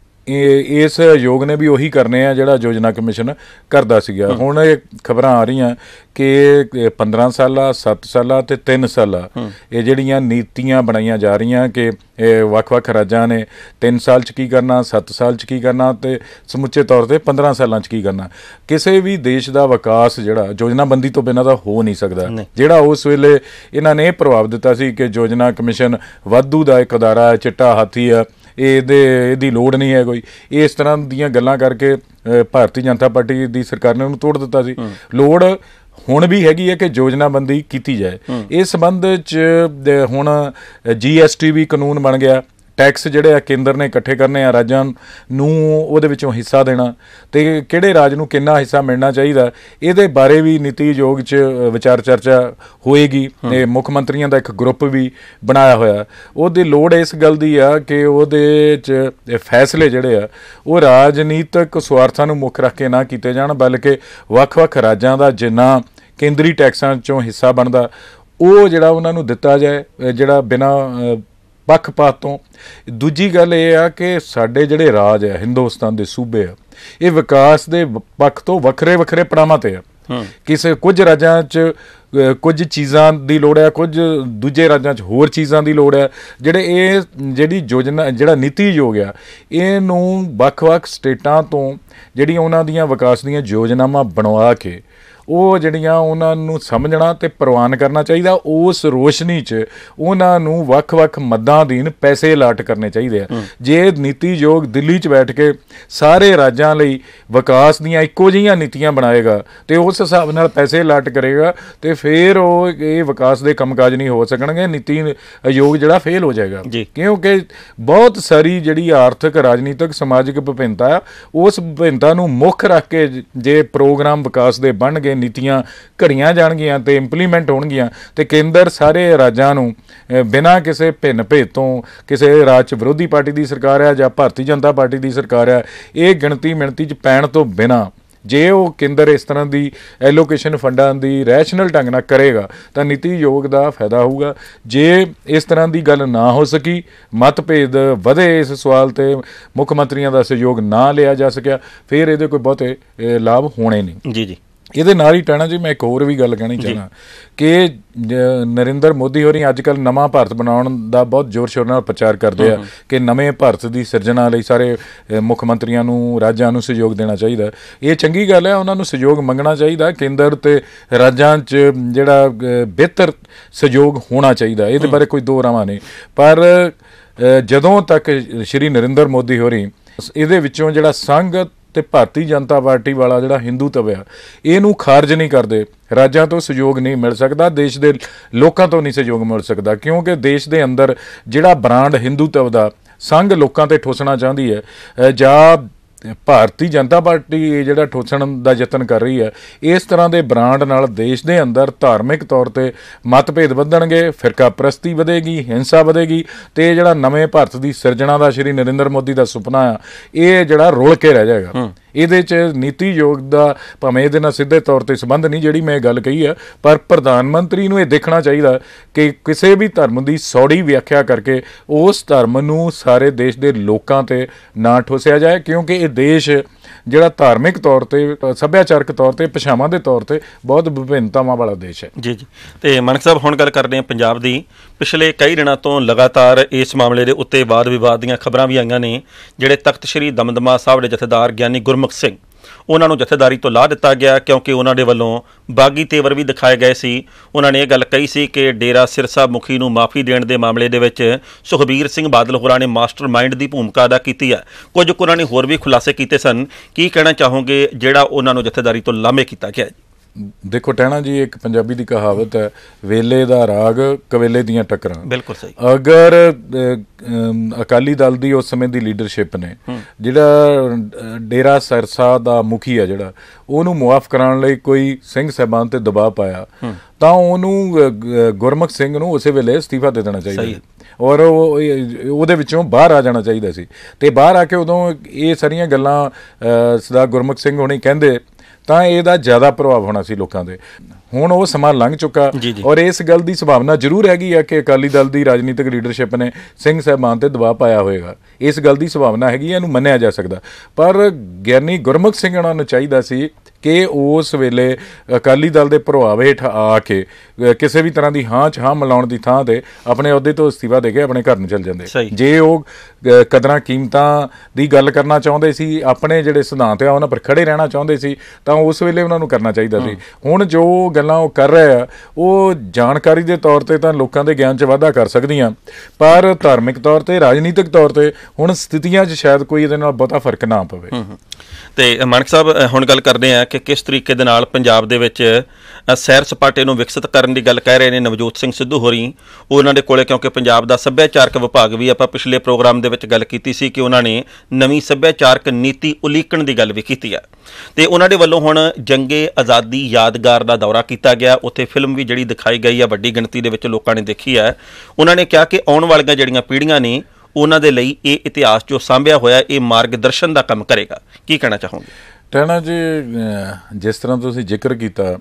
ਇਸ ਆਯੋਗ ਨੇ ਵੀ ਉਹੀ ਕਰਨੇ ਆ ਜਿਹੜਾ ਯੋਜਨਾ ਕਮਿਸ਼ਨ ਕਰਦਾ ਸੀਗਾ। ਹੁਣ ਇਹ ਖਬਰਾਂ ਆ ਰਹੀਆਂ ਕਿ ਪੰਦਰਾਂ ਸਾਲਾਂ, ਸੱਤ ਸਾਲਾਂ ਤੇ ਤਿੰਨ ਸਾਲਾਂ ਇਹ ਜਿਹੜੀਆਂ ਨੀਤੀਆਂ ਬਣਾਈਆਂ ਜਾ ਰਹੀਆਂ ਕਿ ਵੱਖ-ਵੱਖ ਰਾਜਾਂ ਨੇ ਤਿੰਨ ਸਾਲ 'ਚ ਕੀ ਕਰਨਾ, ਸੱਤ ਸਾਲ 'ਚ ਕੀ ਕਰਨਾ, ਤੇ ਸਮੁੱਚੇ ਤੌਰ 'ਤੇ ਪੰਦਰਾਂ ਸਾਲਾਂ 'ਚ ਕੀ ਕਰਨਾ। ਕਿਸੇ ਵੀ ਦੇਸ਼ ਦਾ ਵਿਕਾਸ ਜਿਹੜਾ ਯੋਜਨਾਬੰਦੀ ਤੋਂ ਬਿਨਾਂ ਤਾਂ ਹੋ ਨਹੀਂ ਸਕਦਾ। ਜਿਹੜਾ ਉਸ ਵੇਲੇ ਇਹਨਾਂ ਨੇ ਪ੍ਰਭਾਵ ਦਿੱਤਾ ਸੀ ਕਿ ਯੋਜਨਾ ਕਮਿਸ਼ਨ ਵਾਧੂ ਦਾ ਇੱਕ ਅਦਾਰਾ, ਚਿੱਟਾ ਹਾਥੀ ਆ, ਇਹਦੇ ਇਹਦੀ ਲੋੜ ਨਹੀਂ ਹੈ ਕੋਈ, ਇਸ ਤਰ੍ਹਾਂ ਦੀਆਂ ਗੱਲਾਂ ਕਰਕੇ ਭਾਰਤੀ ਜਨਤਾ ਪਾਰਟੀ ਦੀ ਸਰਕਾਰ ਨੇ ਉਹਨੂੰ ਤੋੜ ਦਿੱਤਾ ਸੀ। ਲੋੜ ਹੁਣ ਵੀ ਹੈਗੀ ਹੈ ਕਿ ਯੋਜਨਾਬੰਦੀ ਕੀਤੀ ਜਾਏ। ਇਸ ਸੰਬੰਧ 'ਚ ਹੁਣ ਜੀ ਐਸ ਟੀ ਵੀ ਕਾਨੂੰਨ ਬਣ ਗਿਆ, ਟੈਕਸ ਜਿਹੜੇ ਆ ਕੇਂਦਰ ਨੇ ਇਕੱਠੇ ਕਰਨੇ ਆ, ਰਾਜਾਂ ਨੂੰ ਉਹਦੇ ਵਿੱਚੋਂ ਹਿੱਸਾ ਦੇਣਾ, ਅਤੇ ਕਿਹੜੇ ਰਾਜ ਨੂੰ ਕਿੰਨਾ ਹਿੱਸਾ ਮਿਲਣਾ ਚਾਹੀਦਾ, ਇਹਦੇ ਬਾਰੇ ਵੀ ਨੀਤੀ ਆਯੋਗ 'ਚ ਵਿਚਾਰ ਚਰਚਾ ਹੋਏਗੀ। ਇਹ ਮੁੱਖ ਮੰਤਰੀਆਂ ਦਾ ਇੱਕ ਗਰੁੱਪ ਵੀ ਬਣਾਇਆ ਹੋਇਆ। ਉਹਦੀ ਲੋੜ ਇਸ ਗੱਲ ਦੀ ਆ ਕਿ ਉਹਦੇ 'ਚ ਫੈਸਲੇ ਜਿਹੜੇ ਆ ਉਹ ਰਾਜਨੀਤਿਕ ਸਵਾਰਥਾਂ ਨੂੰ ਮੁੱਖ ਰੱਖ ਕੇ ਨਾ ਕੀਤੇ ਜਾਣ, ਬਲਕਿ ਵੱਖ-ਵੱਖ ਰਾਜਾਂ ਦਾ ਜਿੰਨਾ ਕੇਂਦਰੀ ਟੈਕਸਾਂ 'ਚੋਂ ਹਿੱਸਾ ਬਣਦਾ ਉਹ ਜਿਹੜਾ ਉਹਨਾਂ ਨੂੰ ਦਿੱਤਾ ਜਾਏ, ਜਿਹੜਾ ਬਿਨਾਂ ਪੱਖਪਾਤ ਤੋਂ। ਦੂਜੀ ਗੱਲ ਇਹ ਆ ਕਿ ਸਾਡੇ ਜਿਹੜੇ ਰਾਜ ਆ, ਹਿੰਦੁਸਤਾਨ ਦੇ ਸੂਬੇ ਆ, ਇਹ ਵਿਕਾਸ ਦੇ ਪੱਖ ਤੋਂ ਵੱਖਰੇ ਵੱਖਰੇ ਪੜਾਵਾਂ 'ਤੇ ਆ। ਕਿਸੇ ਕੁਝ ਰਾਜਾਂ 'ਚ ਕੁਝ ਚੀਜ਼ਾਂ ਦੀ ਲੋੜ ਹੈ, ਕੁਝ ਦੂਜੇ ਰਾਜਾਂ 'ਚ ਹੋਰ ਚੀਜ਼ਾਂ ਦੀ ਲੋੜ ਹੈ। ਜਿਹੜੇ ਇਹ ਜਿਹੜੀ ਯੋਜਨਾ ਜਿਹੜਾ ਨੀਤੀ ਆਯੋਗ ਆ, ਇਹਨੂੰ ਵੱਖ-ਵੱਖ ਸਟੇਟਾਂ ਤੋਂ ਜਿਹੜੀਆਂ ਉਹਨਾਂ ਦੀਆਂ ਵਿਕਾਸ ਦੀਆਂ ਯੋਜਨਾਵਾਂ ਬਣਵਾ ਕੇ ਉਹ ਜਿਹੜੀਆਂ ਉਹਨਾਂ ਨੂੰ ਸਮਝਣਾ ਅਤੇ ਪ੍ਰਵਾਨ ਕਰਨਾ ਚਾਹੀਦਾ। ਉਸ ਰੋਸ਼ਨੀ 'ਚ ਉਹਨਾਂ ਨੂੰ ਵੱਖ-ਵੱਖ ਮੱਦਾਂ ਅਧੀਨ ਪੈਸੇ ਅਲਾਟ ਕਰਨੇ ਚਾਹੀਦੇ ਆ। ਜੇ ਨੀਤੀ ਆਯੋਗ ਦਿੱਲੀ 'ਚ ਬੈਠ ਕੇ ਸਾਰੇ ਰਾਜਾਂ ਲਈ ਵਿਕਾਸ ਦੀਆਂ ਇੱਕੋ ਜਿਹੀਆਂ ਨੀਤੀਆਂ ਬਣਾਏਗਾ ਅਤੇ ਉਸ ਹਿਸਾਬ ਨਾਲ ਪੈਸੇ ਅਲਾਟ ਕਰੇਗਾ, ਅਤੇ ਫਿਰ ਉਹ ਇਹ ਵਿਕਾਸ ਦੇ ਕੰਮਕਾਜ ਨਹੀਂ ਹੋ ਸਕਣਗੇ। ਨੀਤੀ ਆਯੋਗ ਜਿਹੜਾ ਫੇਲ ਹੋ ਜਾਏਗਾ, ਕਿਉਂਕਿ ਬਹੁਤ ਸਾਰੀ ਜਿਹੜੀ ਆਰਥਿਕ, ਰਾਜਨੀਤਿਕ, ਸਮਾਜਿਕ ਵਿਭਿੰਨਤਾ ਆ, ਉਸ ਵਿਭਿੰਨਤਾ ਨੂੰ ਮੁੱਖ ਰੱਖ ਕੇ ਜੇ ਪ੍ਰੋਗਰਾਮ ਵਿਕਾਸ ਦੇ ਬਣਨਗੇ, ਨੀਤੀਆਂ ਘੜੀਆਂ ਜਾਣਗੀਆਂ ਅਤੇ ਇੰਪਲੀਮੈਂਟ ਹੋਣਗੀਆਂ, ਅਤੇ ਕੇਂਦਰ ਸਾਰੇ ਰਾਜਾਂ ਨੂੰ ਬਿਨਾਂ ਕਿਸੇ ਭਿੰਨ ਭੇਦ ਤੋਂ, ਕਿਸੇ ਰਾਜ 'ਚ ਵਿਰੋਧੀ ਪਾਰਟੀ ਦੀ ਸਰਕਾਰ ਆ ਜਾਂ ਭਾਰਤੀ ਜਨਤਾ ਪਾਰਟੀ ਦੀ ਸਰਕਾਰ ਆ, ਇਹ ਗਿਣਤੀ ਮਿਣਤੀ 'ਚ ਪੈਣ ਤੋਂ ਬਿਨਾਂ ਜੇ ਉਹ ਕੇਂਦਰ ਇਸ ਤਰ੍ਹਾਂ ਦੀ ਐਲੋਕੇਸ਼ਨ ਫੰਡਾਂ ਦੀ ਰੈਸ਼ਨਲ ਢੰਗ ਨਾਲ ਕਰੇਗਾ ਤਾਂ ਨੀਤੀ ਆਯੋਗ ਦਾ ਫਾਇਦਾ ਹੋਊਗਾ। ਜੇ ਇਸ ਤਰ੍ਹਾਂ ਦੀ ਗੱਲ ਨਾ ਹੋ ਸਕੀ, ਮਤਭੇਦ ਵਧੇ ਇਸ ਸਵਾਲ 'ਤੇ, ਮੁੱਖ ਮੰਤਰੀਆਂ ਦਾ ਸਹਿਯੋਗ ਨਾ ਲਿਆ ਜਾ ਸਕਿਆ, ਫਿਰ ਇਹਦੇ ਕੋਈ ਬਹੁਤੇ ਲਾਭ ਹੋਣੇ ਨਹੀਂ। ਜੀ ਜੀ ਇਹਦੇ ਨਾਲ ਹੀ ਟਹਿਣਾ ਜੀ ਮੈਂ ਇੱਕ ਹੋਰ ਵੀ ਗੱਲ ਕਹਿਣੀ ਚਾਹੁੰਦਾ ਕਿ ਨਰਿੰਦਰ ਮੋਦੀ ਹੋਰੀ ਅੱਜ ਕੱਲ੍ਹ ਨਵਾਂ ਭਾਰਤ ਬਣਾਉਣ ਦਾ ਬਹੁਤ ਜ਼ੋਰ ਸ਼ੋਰ ਨਾਲ ਪ੍ਰਚਾਰ ਕਰਦੇ ਆ ਕਿ ਨਵੇਂ ਭਾਰਤ ਦੀ ਸਿਰਜਣਾ ਲਈ ਸਾਰੇ ਮੁੱਖ ਮੰਤਰੀਆਂ ਨੂੰ, ਰਾਜਾਂ ਨੂੰ ਸਹਿਯੋਗ ਦੇਣਾ ਚਾਹੀਦਾ। ਇਹ ਚੰਗੀ ਗੱਲ ਹੈ, ਉਹਨਾਂ ਨੂੰ ਸਹਿਯੋਗ ਮੰਗਣਾ ਚਾਹੀਦਾ। ਕੇਂਦਰ ਤੇ ਰਾਜਾਂ 'ਚ ਜਿਹੜਾ ਬਿਹਤਰ ਸਹਿਯੋਗ ਹੋਣਾ ਚਾਹੀਦਾ, ਇਹਦੇ ਬਾਰੇ ਕੋਈ ਦੋ ਰਾਵਾਂ ਨਹੀਂ। ਪਰ ਜਦੋਂ ਤੱਕ ਸ਼੍ਰੀ ਨਰਿੰਦਰ ਮੋਦੀ ਹੋਰੀ ਇਹਦੇ ਵਿੱਚੋਂ ਜਿਹੜਾ ਸੰਘ ਤੇ ਭਾਰਤੀ ਜਨਤਾ ਪਾਰਟੀ ਵਾਲਾ ਜਿਹੜਾ ਹਿੰਦੂਤਵ ਆ ਇਹਨੂੰ ਖਾਰਜ ਨਹੀਂ ਕਰਦੇ, ਰਾਜਾਂ ਤੋਂ ਸਹਿਯੋਗ ਨਹੀਂ ਮਿਲ ਸਕਦਾ, ਦੇਸ਼ ਦੇ ਲੋਕਾਂ ਤੋਂ ਨਹੀਂ ਸਹਿਯੋਗ ਮਿਲ ਸਕਦਾ। ਕਿਉਂਕਿ ਦੇਸ਼ ਦੇ ਅੰਦਰ ਜਿਹੜਾ ਬ੍ਰਾਂਡ ਹਿੰਦੂਤਵ ਦਾ ਸੰਘ ਲੋਕਾਂ ਤੇ ਠੋਸਣਾ ਚਾਹੁੰਦੀ ਹੈ ਜਾਂ ਭਾਰਤੀ ਜਨਤਾ ਪਾਰਟੀ ਜਿਹੜਾ ਠੋਸਣ ਦਾ ਯਤਨ ਕਰ ਰਹੀ ਹੈ, ਇਸ ਤਰ੍ਹਾਂ ਦੇ ਬ੍ਰਾਂਡ ਨਾਲ ਦੇਸ਼ ਦੇ ਅੰਦਰ ਧਾਰਮਿਕ ਤੌਰ 'ਤੇ ਮਤਭੇਦ ਵਧਣਗੇ, ਫਿਰਕਾ ਪ੍ਰਸਤੀ ਵਧੇਗੀ, ਹਿੰਸਾ ਵਧੇਗੀ ਅਤੇ ਜਿਹੜਾ ਨਵੇਂ ਭਾਰਤ ਦੀ ਸਿਰਜਣਾ ਦਾ ਸ਼੍ਰੀ ਨਰਿੰਦਰ ਮੋਦੀ ਦਾ ਸੁਪਨਾ ਆ ਇਹ ਜਿਹੜਾ ਰੁਲ ਕੇ ਰਹਿ ਜਾਏਗਾ। ਇਹਦੇ 'ਚ ਨੀਤੀ ਯੋਗ ਦਾ ਭਾਵੇਂ ਇਹਦੇ ਨਾਲ ਸਿੱਧੇ ਤੌਰ 'ਤੇ ਸੰਬੰਧ ਨਹੀਂ ਜਿਹੜੀ ਮੈਂ ਗੱਲ ਕਹੀ ਹੈ, ਪਰ ਪ੍ਰਧਾਨ ਮੰਤਰੀ ਨੂੰ ਇਹ ਦੇਖਣਾ ਚਾਹੀਦਾ ਕਿ ਕਿਸੇ ਵੀ ਧਰਮ ਦੀ ਸੌੜੀ ਵਿਆਖਿਆ ਕਰਕੇ ਉਸ ਧਰਮ ਨੂੰ ਸਾਰੇ ਦੇਸ਼ ਦੇ ਲੋਕਾਂ 'ਤੇ ਨਾ ਠੋਸਿਆ ਜਾਏ, ਕਿਉਂਕਿ ਇਹ ਦੇਸ਼ ਜਿਹੜਾ ਧਾਰਮਿਕ ਤੌਰ 'ਤੇ, ਸੱਭਿਆਚਾਰਕ ਤੌਰ 'ਤੇ, ਭਾਸ਼ਾਵਾਂ ਦੇ ਤੌਰ 'ਤੇ ਬਹੁਤ ਵਿਭਿੰਨਤਾਵਾਂ ਵਾਲਾ ਦੇਸ਼ ਹੈ। ਜੀ ਜੀ ਅਤੇ ਮਾਨਕ ਸਾਹਿਬ ਹੁਣ ਗੱਲ ਕਰਦੇ ਹਾਂ ਪੰਜਾਬ ਦੀ। ਪਿਛਲੇ ਕਈ ਦਿਨਾਂ ਤੋਂ ਲਗਾਤਾਰ ਇਸ ਮਾਮਲੇ ਦੇ ਉੱਤੇ ਵਾਦ ਵਿਵਾਦ ਦੀਆਂ ਖਬਰਾਂ ਵੀ ਆਈਆਂ ਨੇ। ਜਿਹੜੇ ਤਖਤ ਸ਼੍ਰੀ ਦਮਦਮਾ ਸਾਹਿਬ ਦੇ ਜਥੇਦਾਰ ਗਿਆਨੀ ਗੁਰਮੁਖ ਸਿੰਘ, ਉਹਨਾਂ ਨੂੰ ਜਥੇਦਾਰੀ ਤੋਂ ਲਾਹ ਦਿੱਤਾ ਗਿਆ ਕਿਉਂਕਿ ਉਹਨਾਂ ਦੇ ਵੱਲੋਂ ਬਾਗੀ ਤੇਵਰ ਵੀ ਦਿਖਾਏ ਗਏ ਸੀ। ਉਹਨਾਂ ਨੇ ਇਹ ਗੱਲ ਕਹੀ ਸੀ ਕਿ ਡੇਰਾ ਸਿਰਸਾ ਮੁਖੀ ਨੂੰ ਮਾਫੀ ਦੇਣ ਦੇ ਮਾਮਲੇ ਦੇ ਵਿੱਚ ਸੁਖਬੀਰ ਸਿੰਘ ਬਾਦਲ ਹੋਰਾਂ ਨੇ ਮਾਸਟਰ ਮਾਈਂਡ ਦੀ ਭੂਮਿਕਾ ਅਦਾ ਕੀਤੀ ਹੈ। ਕੁਝ ਕੁ ਉਹਨਾਂ ਨੇ ਹੋਰ ਵੀ ਖੁਲਾਸੇ ਕੀਤੇ ਸਨ। ਕੀ ਕਹਿਣਾ ਚਾਹੋਗੇ ਜਿਹੜਾ ਉਹਨਾਂ ਨੂੰ ਜਥੇਦਾਰੀ ਤੋਂ ਲਾਹਮੇ ਕੀਤਾ ਗਿਆ? ਦੇਖੋ ਟਹਿਣਾ ਜੀ, ਇੱਕ ਪੰਜਾਬੀ ਦੀ ਕਹਾਵਤ ਹੈ, ਵੇਲੇ ਦਾ ਰਾਗ ਕਵੇਲੇ ਦੀਆਂ ਟੱਕਰਾਂ। ਬਿਲਕੁਲ ਸਹੀ। ਅਗਰ ਅਕਾਲੀ ਦਲ ਦੀ ਉਸ ਸਮੇਂ ਦੀ ਲੀਡਰਸ਼ਿਪ ਨੇ ਜਿਹੜਾ ਡੇਰਾ ਸਿਰਸਾ ਦਾ ਮੁਖੀ ਆ ਜਿਹੜਾ ਉਹਨੂੰ ਮੁਆਫ ਕਰਾਉਣ ਲਈ ਕੋਈ ਸਿੰਘ ਸਾਹਿਬਾਨ ਤੇ ਦਬਾਅ ਪਾਇਆ ਤਾਂ ਉਹਨੂੰ ਗੁਰਮੁਖ ਸਿੰਘ ਨੂੰ ਉਸੇ ਵੇਲੇ ਅਸਤੀਫਾ ਦੇ ਦੇਣਾ ਚਾਹੀਦਾ ਔਰ ਉਹਦੇ ਵਿੱਚੋਂ ਬਾਹਰ ਆ ਜਾਣਾ ਚਾਹੀਦਾ ਸੀ। ਅਤੇ ਬਾਹਰ ਆ ਕੇ ਉਦੋਂ ਇਹ ਸਾਰੀਆਂ ਗੱਲਾਂ ਸਰਦਾਰ ਗੁਰਮੁਖ ਸਿੰਘ ਹੋਣੀ ਕਹਿੰਦੇ ਤਾਂ ਇਹਦਾ ਜ਼ਿਆਦਾ ਪ੍ਰਭਾਵ ਹੋਣਾ ਸੀ ਲੋਕਾਂ ਦੇ। ਹੁਣ ਉਹ ਸਮਾਂ ਲੰਘ ਚੁੱਕਾ ਔਰ ਇਸ ਗੱਲ ਦੀ ਸੰਭਾਵਨਾ ਜ਼ਰੂਰ ਹੈਗੀ ਆ ਕਿ ਅਕਾਲੀ ਦਲ ਦੀ ਰਾਜਨੀਤਿਕ ਲੀਡਰਸ਼ਿਪ ਨੇ ਸਿੰਘ ਸਾਹਿਬਾਨ 'ਤੇ ਦਬਾਅ ਪਾਇਆ ਹੋਏਗਾ। ਇਸ ਗੱਲ ਦੀ ਸੰਭਾਵਨਾ ਹੈਗੀ, ਇਹਨੂੰ ਮੰਨਿਆ ਜਾ ਸਕਦਾ। ਪਰ ਗਿਆਨੀ ਗੁਰਮੁਖ ਸਿੰਘ ਉਹਨਾਂ ਨੂੰ ਚਾਹੀਦਾ ਸੀ ਕਿ ਉਸ ਵੇਲੇ ਅਕਾਲੀ ਦਲ ਦੇ ਪ੍ਰਭਾਵ ਹੇਠ ਆ ਕੇ ਕਿਸੇ ਵੀ ਤਰ੍ਹਾਂ ਦੀ ਹਾਂ 'ਚ ਹਾਂ ਮਿਲਾਉਣ ਦੀ ਥਾਂ 'ਤੇ ਆਪਣੇ ਅਹੁਦੇ ਤੋਂ ਅਸਤੀਫਾ ਦੇ ਕੇ ਆਪਣੇ ਘਰ ਨੂੰ ਚੱਲ ਜਾਂਦੇ। ਜੇ ਉਹ ਕਦਰਾਂ ਕੀਮਤਾਂ ਦੀ ਗੱਲ ਕਰਨਾ ਚਾਹੁੰਦੇ ਸੀ, ਆਪਣੇ ਜਿਹੜੇ ਸਿਧਾਂਤ ਆ ਉਹਨਾਂ ਪਰ ਖੜੇ ਰਹਿਣਾ ਚਾਹੁੰਦੇ ਸੀ, ਤਾਂ ਉਸ ਵੇਲੇ ਉਹਨਾਂ ਨੂੰ ਕਰਨਾ ਚਾਹੀਦਾ ਸੀ। ਹੁਣ ਜੋ ਗੱਲਾਂ ਉਹ ਕਰ ਰਹੇ ਆ ਉਹ ਜਾਣਕਾਰੀ ਦੇ ਤੌਰ 'ਤੇ ਤਾਂ ਲੋਕਾਂ ਦੇ ਗਿਆਨ 'ਚ ਵਾਧਾ ਕਰ ਸਕਦੀਆਂ, ਪਰ ਧਾਰਮਿਕ ਤੌਰ 'ਤੇ, ਰਾਜਨੀਤਿਕ ਤੌਰ 'ਤੇ ਹੁਣ ਸਥਿਤੀਆਂ 'ਚ ਸ਼ਾਇਦ ਕੋਈ ਇਹਦੇ ਨਾਲ ਬਹੁਤਾ ਫਰਕ ਨਾ ਪਵੇ। ਅਤੇ ਮਾਨਕ ਸਾਹਿਬ ਹੁਣ ਗੱਲ ਕਰਦੇ ਹਾਂ ਕਿ ਕਿਸ ਤਰੀਕੇ ਦੇ ਨਾਲ ਪੰਜਾਬ ਦੇ ਵਿੱਚ ਸੈਰ ਸਪਾਟੇ ਨੂੰ ਵਿਕਸਿਤ ਕਰਨ ਦੀ ਗੱਲ ਕਹਿ ਰਹੇ ਨੇ ਨਵਜੋਤ ਸਿੰਘ ਸਿੱਧੂ ਹੋਰੀ। ਉਹਨਾਂ ਦੇ ਕੋਲੇ ਕਿਉਂਕਿ ਪੰਜਾਬ ਦਾ ਸੱਭਿਆਚਾਰਕ ਵਿਭਾਗ ਵੀ, ਆਪਾਂ ਪਿਛਲੇ ਪ੍ਰੋਗਰਾਮ ਦੇ ਵਿੱਚ ਗੱਲ ਕੀਤੀ ਸੀ ਕਿ ਉਹਨਾਂ ਨੇ ਨਵੀਂ ਸੱਭਿਆਚਾਰਕ ਨੀਤੀ ਉਲੀਕਣ ਦੀ ਗੱਲ ਵੀ ਕੀਤੀ ਹੈ। ਅਤੇ ਉਹਨਾਂ ਦੇ ਵੱਲੋਂ ਹੁਣ ਜੰਗੇ ਆਜ਼ਾਦੀ ਯਾਦਗਾਰ ਦਾ ਦੌਰਾ ਕੀਤਾ ਗਿਆ। ਉੱਥੇ ਫਿਲਮ ਵੀ ਜਿਹੜੀ ਦਿਖਾਈ ਗਈ ਹੈ, ਵੱਡੀ ਗਿਣਤੀ ਦੇ ਵਿੱਚ ਲੋਕਾਂ ਨੇ ਦੇਖੀ ਹੈ। ਉਹਨਾਂ ਨੇ ਕਿਹਾ ਕਿ ਆਉਣ ਵਾਲੀਆਂ ਜਿਹੜੀਆਂ ਪੀੜ੍ਹੀਆਂ ਨੇ ਉਹਨਾਂ ਦੇ ਲਈ ਇਹ ਇਤਿਹਾਸ ਜੋ ਸਾਂਭਿਆ ਹੋਇਆ ਇਹ ਮਾਰਗ ਦਰਸ਼ਨ ਦਾ ਕੰਮ ਕਰੇਗਾ। ਕੀ ਕਹਿਣਾ ਚਾਹੋਗੇ? ਟਹਿਣਾ ਜੀ, ਜਿਸ ਤਰ੍ਹਾਂ ਤੁਸੀਂ ਜ਼ਿਕਰ ਕੀਤਾ,